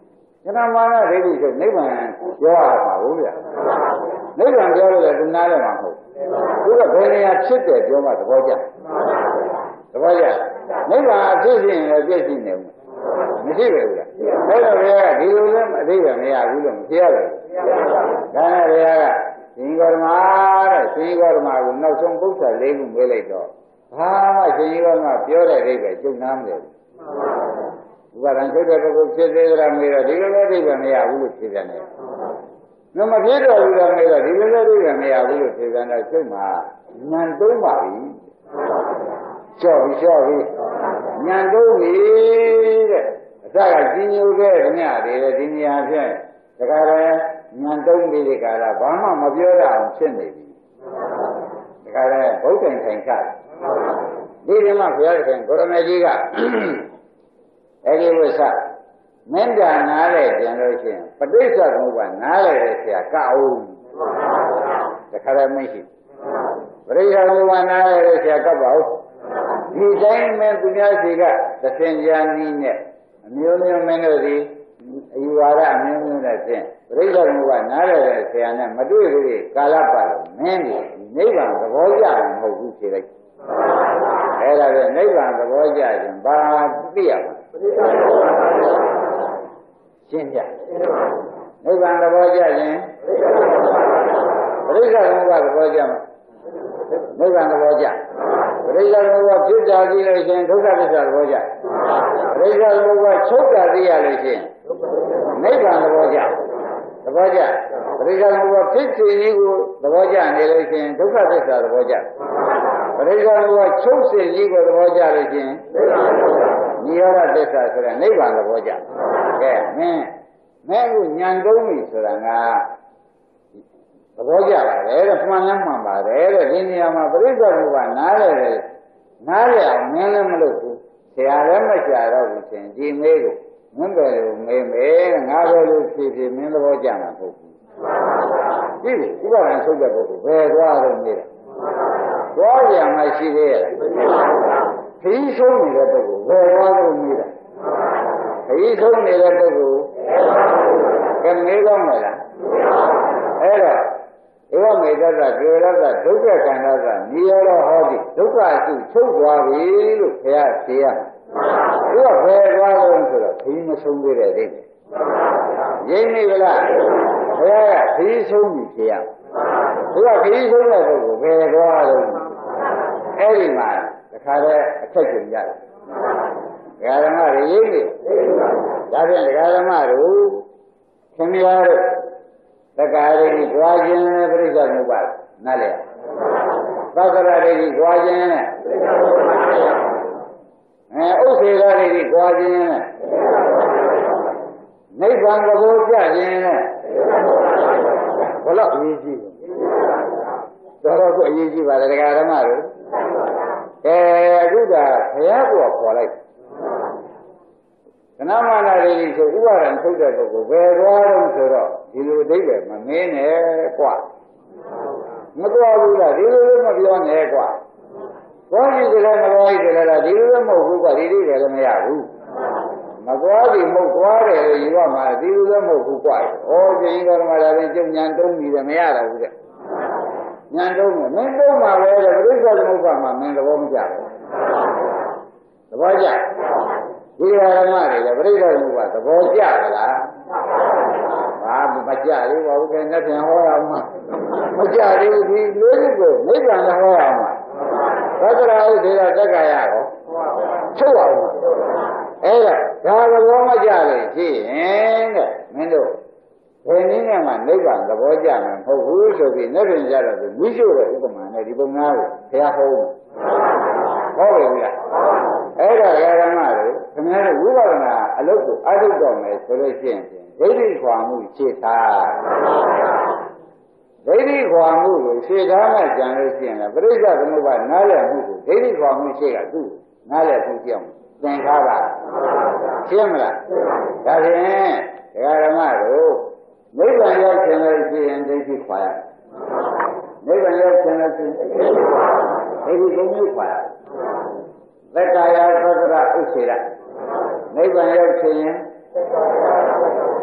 S2: Cái mà nó để đi rồi nếu mà do mà uống được nếu làm cho là chúng ta là mà không cứ là bên này chết để cho mà thôi chứ nếu mà chết thì là chết gì nhiều mình chết rồi thế là đi luôn đi rồi này à đi luôn chết rồi cái này là chính con mà cũng nói xong cũng phải lấy cũng về lại đó mà chính con màပြောlại đi về chung nam rồi và đang thấy được cái chết đấy là người đi rồi này à cũng chết rồi này nó mà biết rồi là người đi rồi này à cũng chết rồi này chứ mà nhàn tối mà đi cho đi nhàn tối đi đấy ra cái gì nhiều cái nhà đi nhà thế cái này nhàn tối đi cái là vắng mà biết ra chuyện này cái này bố tình thành cả đi mà phải thành có mấy gì cả ấy đi sao nên ra nã lại tiền rồi chứ bắt đầu sao cũng vậy nã lại thì cao cái này mấy gì bắt đầu sao cũng vậy nã lại thì cao bao điတိုင်းmình cũng nhớ gì cả tất nhiên là như này nhiều mình nói đi yêu ra nhiều là thế bắt đầu sao cũng vậy nã lại thì anh mà đuổi đi cả là bao mình đi bằng cái bao giờ không có gìအဲ့ဒါပဲနိဗ္ဗာန်သဘောကျခြင်းဘာသိရမလဲရှင်းပြနိဗ္ဗာန်သဘောကျခြင်းပရိစ္ဆေသမုပ္ပါဒ်သဘောကျမှာနိဗ္ဗာန်သဘောကျပရိစ္ဆေသမုပ္ပါဒ်ဖြစ်တာသိလို့ရှင်ဒုက္ခသစ္စာသဘောကျပရိစ္ဆေသမုပ္ပါဒ်ချုပ်တာသိရလို့ရှင်နိဗ္ဗာန်သဘောကျသဘောကျပရိစ္ဆေသမုပ္ပါဒ်ဖြစ်စီကြီးကိုသဘောကျနေလို့ရှင်ဒုက္ခသစ္စာသဘောကျပရိစ္ဆေသမုပ္ပါဒ်ချုပ်စီကြီးကိုသဘောကျလို့ရှင်နိရောဓသစ္စာဆိုတဲ့နိဗ္ဗာန်သဘောကျကဲမင်းကညံတုံးပြီဆိုတာကသဘောကျပါတယ်တဲ့မှန်လားမှန်ပါတယ်တဲ့ဒီနေရာမှာပရိစ္ဆေသမုပ္ပါဒ်နားလဲအောင်မင်းလည်းမလုပ်ဘူးဆရာလည်းမရှာတော့ဘူးရှင်ဒီမေးကိုမင်းပဲလို့မေးမယ်ငါပဲလို့ဖြည်းမင်းသဘောကျမှာမဟုတ်ဘူးကြည့်ဥပဒေထုတ်တဲ့ပုဂ္ဂိုလ်ဘယ်သွားလို့မေးတယ်သွားကြမှရှိသေးရဲ့ခရီးဆုံးနေတဲ့ပုဂ္ဂိုလ်ဘယ်သွားလို့မေးတာခရီးဆုံးနေတဲ့ပုဂ္ဂိုလ်ကမေးကောင်းမလားအဲ့တော့ဧဝမေတ္တကေရတဒုက္ခခန္ဓာကနိရောဓဟောတိဒုက္ခအစုချုပ်သွားပြီလို့ဘုရားဖြေရသူကဘယ်သွားလို့ဆိုတော့ခရီးမဆုံးသေးတဲ့အိမ်ရင်းနေကြလားဘုရားကခရီးဆုံးပြီဖြေရသူကခရီးဆုံးတဲ့ပုဂ္ဂိုလ်ဘယ်သွားလို့အဲ့ဒီမှာတခါတည်းအခက်ကြုံရတယ်ဒကာဓမ္မတွေရင်းနေဒါဖြင့်ဒကာဓမ္မတို့ခင်ဗျားတို့တက္ကာရိကြွားခြင်းနဲ့ပြိဿသမုပ္ပါဒ်နားလည်သက္ကရာရိကြွားခြင်းနဲ့ဥစ္စေရာရိကြွားခြင်းနဲ့နိဗ္ဗာန်သဘောကျခြင်းနဲ့ဘလို့အရေးကြီးတော်ကိုအရေးကြီးပါတယ်ဒကာဓမ္မတို့အခုကဘုရားကိုခေါ်လိုက်ကနမနာရိဆိုဥပါဒံထုတ်တဲ့ပုဂ္ဂိုလ်ဘယ်သွားတော့ဆိုတော့ဒီလိုအဓိပ္ပာယ်မမင်းနဲ့ကွာမတော်ဘူးလားဒီလိုလည်းမပြောနဲ့ကွာသွားကြည့်ကြလည်းမသွားကြည့်ကြလားဒီလိုလည်းမဟုတ်ဘူးကွာဒီလိုလည်းမရဘူးမသွားပြီမဟုတ်သွားတယ်လို့ယူရမှာဒီလိုလည်းမဟုတ်ဘူးကွာဩရှင်ကြီးတော်မှာလည်းကျုံညာတုံးပြီးတယ်မရတော့ဘူးတဲ့ညာတုံးမင်းတုံးမှာပဲတဲ့ပြိဿသမုပ္ပါဒ်မှာမင်းသဘောမကျဘူးသဘောကျဒီဓမ္မတွေလည်းပြိဿသမုပ္ပါဒ်သဘောကျသလားဘာမကြသေးပါဘူးကဲနဲ့ပြန်ဟောရအောင်မကြသေးဘူးဒီလေးကိုမိစ္ဆာလည်းဟောရအောင်သက္ကရာဥဒေယတက္ကရာရောချုပ်အောင်အဲ့ဒါသဘောမကြလို့ရှိရင်တဲ့မင်းတို့ဘယ်နည်းနဲ့မှနိဗ္ဗာန်သဘောကျမှာမဟုတ်ဘူးဆိုပြီးနဲ့ပြင်ကြတော့မိရှုတဲ့ဥပမာနဲ့ဒီပုံသားကိုဘုရားဟောတယ်ဟုတ်ပြီလားအဲ့ဒါဓမ္မတွေခင်ဗျားတို့ဝိပဿနာအလုပ်ကိုအထုတ်တော်မယ်ဆိုလို့ရှိရင်ဒိဋ္ဌိခွာမှုရှင်းထားဒိဋ္ဌိခွာမှုကိုရှင်းထားမှကြံလို့ရှိရင်လည်းပရိစ္ဆေသမုပ္ပါဒ်နားလည်မှုကိုဒိဋ္ဌိခွာမှုရှင်းကသူ့နားလည်မှုကြောင့်သင်ထားပါရှင်းမလားဒါဖြင့်ဓမ္မတို့နိဗ္ဗာန်ရောက်ခြင်းလို့ရှိရင်ဒိဋ္ဌိခွာရနိဗ္ဗာန်ရောက်ခြင်းလို့ရှိရင်ဒိဋ္ဌိသုံးမျိုးခွာရသက္ကာယသက္ကရာဥစ္စေရနိဗ္ဗာန်ရောက်ခြင်းရင်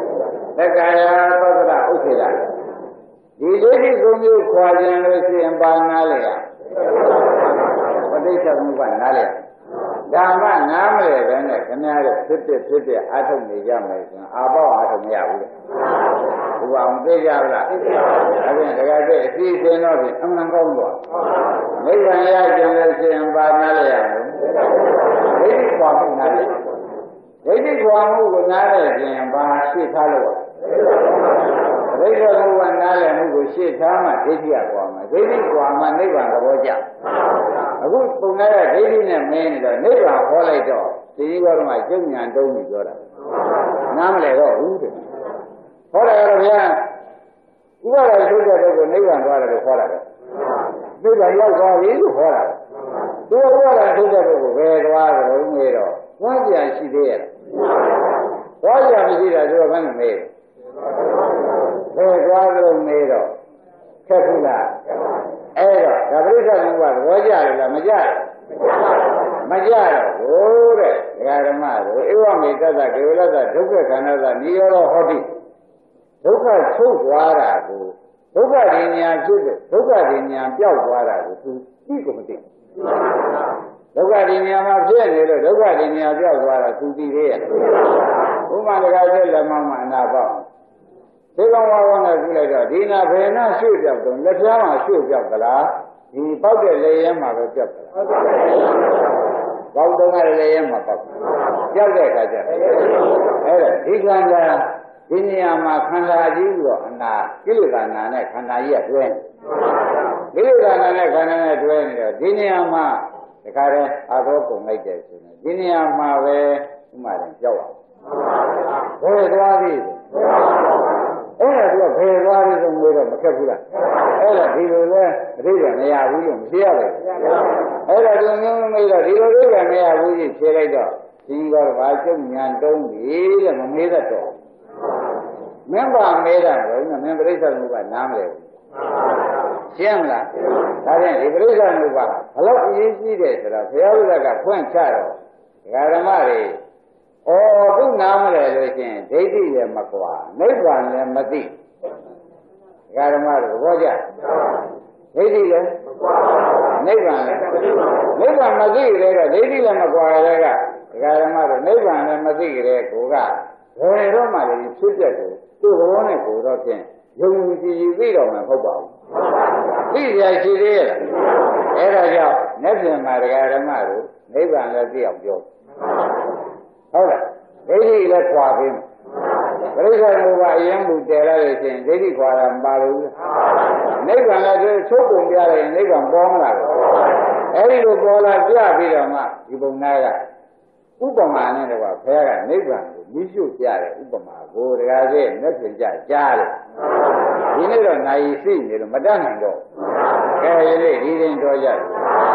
S2: သက္ကာယသောတရဥစ္စေတာဒီဒိဋ္ဌိသုံးမျိုးခွာခြင်းလို့ရှိရင်ပါနာလေရပဋိစ္စသမုပ္ပါနားလေဓမ္မနားမလဲပဲနဲ့ခင်ဗျားတို့ဖြစ်တဲ့အာထုတ်နေကြမယ်ဆိုရင်အာပေါအာထုတ်မရဘူးလေဘုရားအောင်သိကြပါလားသိပါဘူးဒါပြန်တကယ်တည်းအစီအစဉ်တော့ဖြင့်အမှန်ကောင်းတော့နိဗ္ဗာန်ရကြလို့ရှိရင်ပါနားလေရမယ်ဒိဋ္ဌိခွာမှုနားလေဒိဋ္ဌိခွာမှုကိုနားလေခြင်းဘာရှင်းထားလို့ဒိဋ္ဌိဘုရားနားလည်မှုကိုရှေ့ထားမှဒိဋ္ဌိကကွာမှာဒိဋ္ဌိကွာမှနိဗ္ဗာန်သဘောကျအခုပုံရတဲ့ဒိဋ္ဌိနဲ့မင်းနေတော့နိဗ္ဗာန်ဟောလိုက်တော့ဒီဘောကမှကျုပ်ညာတုံးပြီးပြောတာနားမလဲတော့ဘူးတဲ့ဟောတယ်တော့ဗျာဥပါဒ်ထုတ်တဲ့ပုဂ္ဂိုလ်နိဗ္ဗာန်သွားတယ်လို့ဟောတာပဲနိဗ္ဗာန်ရောက်သွားပြီလို့ဟောတာသူဥပါဒ်ထုတ်တဲ့ပုဂ္ဂိုလ်ဘယ်သွားတယ်လို့မေးတော့ဝါကြရှိသေးရဲ့ဝါကြမရှိတာသူကဘယ်နဲ့မေးဘယ်သွားလို့မေးတော့ခက်ဘူးလားအဲ့တော့ဒါပရိစ္ဆေသမုပ္ပါသဘောကျတယ်လားမကျမကျတော့ဘိုးတဲ့ဒကာဓမ္မတို့ဧဝမေတ္တသကေဝလတ္တဒုက္ခခန္ဓာသနိရောဓဟောတိဒုက္ခချုပ်သွားတာကိုဒုက္ခဉာဏ်ဖြစ်တဲ့ဒုက္ခဉာဏ်ပျောက်သွားတာကိုသူသိကိုမသိဒုက္ခဉာဏ်မှာဖြစ်နေလို့ဒုက္ခဉာဏ်ပျောက်သွားတာသူသိသေးရဲ့ဥပမာဒကာချက်လက်မမအနာပေါ့ဒီကောင်ဝါဝနဲ့ကြည့်လိုက်တော့ဒီနာဘယ်နာရွှေ့ပြောက်တော့လက်ပြားမှာရွှေ့ပြောက်သလားဒီပေါက်တဲ့လေရဲမှာပဲပြောက်သလားပေါက်တော့ကလေရဲမှာပေါက်ပြောက်တဲ့အခါကျအဲ့ဒါဒီခန္ဓာဒီနေရာမှာခန္ဓာကြီးပြီးတော့အနာကိလေသာနာနဲ့ခန္ဓာကြီးကတွဲကိလေသာနာနဲ့ခန္ဓာနဲ့တွဲနေတော့ဒီနေရာမှာတခါတည်းအာသောကုန်လိုက်တယ်ဆိုရင်ဒီနေရာမှာပဲဥမာရင်ကြောက်အောင်ဘယ်သွားပြီအဲ့ဒါကဘယ်သွားပြီဆိုလို့တော့မခက်ဘူးလားအဲ့ဒါဒီလိုလဲအတိတ်ကမရဘူးလို့မသိရဘူးအဲ့ဒါဒီမျိုးမေးတော့ဒီလိုလေးကမရဘူးကြီးဖြေလိုက်တော့ဒီကတော့ဘာကျုပ်ညာတုံးပြီတဲ့မမေးတတ်တော့မင်းပါမေးတာတော့မင်းပြိဿသမုပ္ပါနားမလဲဘူးရှင်းမလားဒါဖြင့်ဒီပြိဿသမုပ္ပါဘလို့အရေးကြီးတယ်ဆိုတော့ဘုရားဥဒ္ဒကဖွင့်ချတော့ဒကာဓမ္မတွေသူနားမလဲလို့ရှင်ဒိဋ္ဌိလည်းမကွာနိဗ္ဗာန်လည်းမသိဒကာဓမ္မတွေသဘောကျဒိဋ္ဌိလည်းမကွာနိဗ္ဗာန်လည်းနိဗ္ဗာန်မသိကြတဲ့ဒိဋ္ဌိလည်းမကွာတဲ့ကဒကာဓမ္မတွေနိဗ္ဗာန်လည်းမသိကြတဲ့ကိုကဘယ်တော့မှလည်းဖြစ်ပြက်ကိုသူ့ဘောနဲ့ကိုတော့ဖြင့်ယုံကြည်သိတော့မှမဟုတ်ပါဘူးသိရရှိသေးရဲ့အဲ့ဒါကြောင့်လက်ပြန်မှာဒကာဓမ္မတို့နိဗ္ဗာန်လည်းသိအောင်ပြောဟုတ်လားဒိဋ္ဌိလည်းခွာပြီးပရိစ္ဆေသမုပ္ပါအရင်ကတည်လိုက်လို့ရှိရင်ဒိဋ္ဌိခွာတာမပါဘူးနိဗ္ဗာန်လည်းချုပ်ကုန်ပြလိုက်နိဗ္ဗာန်ပေါ်မလာဘူးအဲ့ဒီလိုပေါ်လာပြပြီးတော့မှဒီပုံနာကဥပမာနဲ့တော့ဘုရားကနိဗ္ဗာန်ကိုမြှုပ်ပြတဲ့ဥပမာကိုတကားကြီးနဲ့ပြင်ကြကြားတယ်ဒီနေ့တော့နိုင်စီနေလို့မတတ်နိုင်တော့ကဲဒီနေ့ဒီရင်တော်ကြတယ်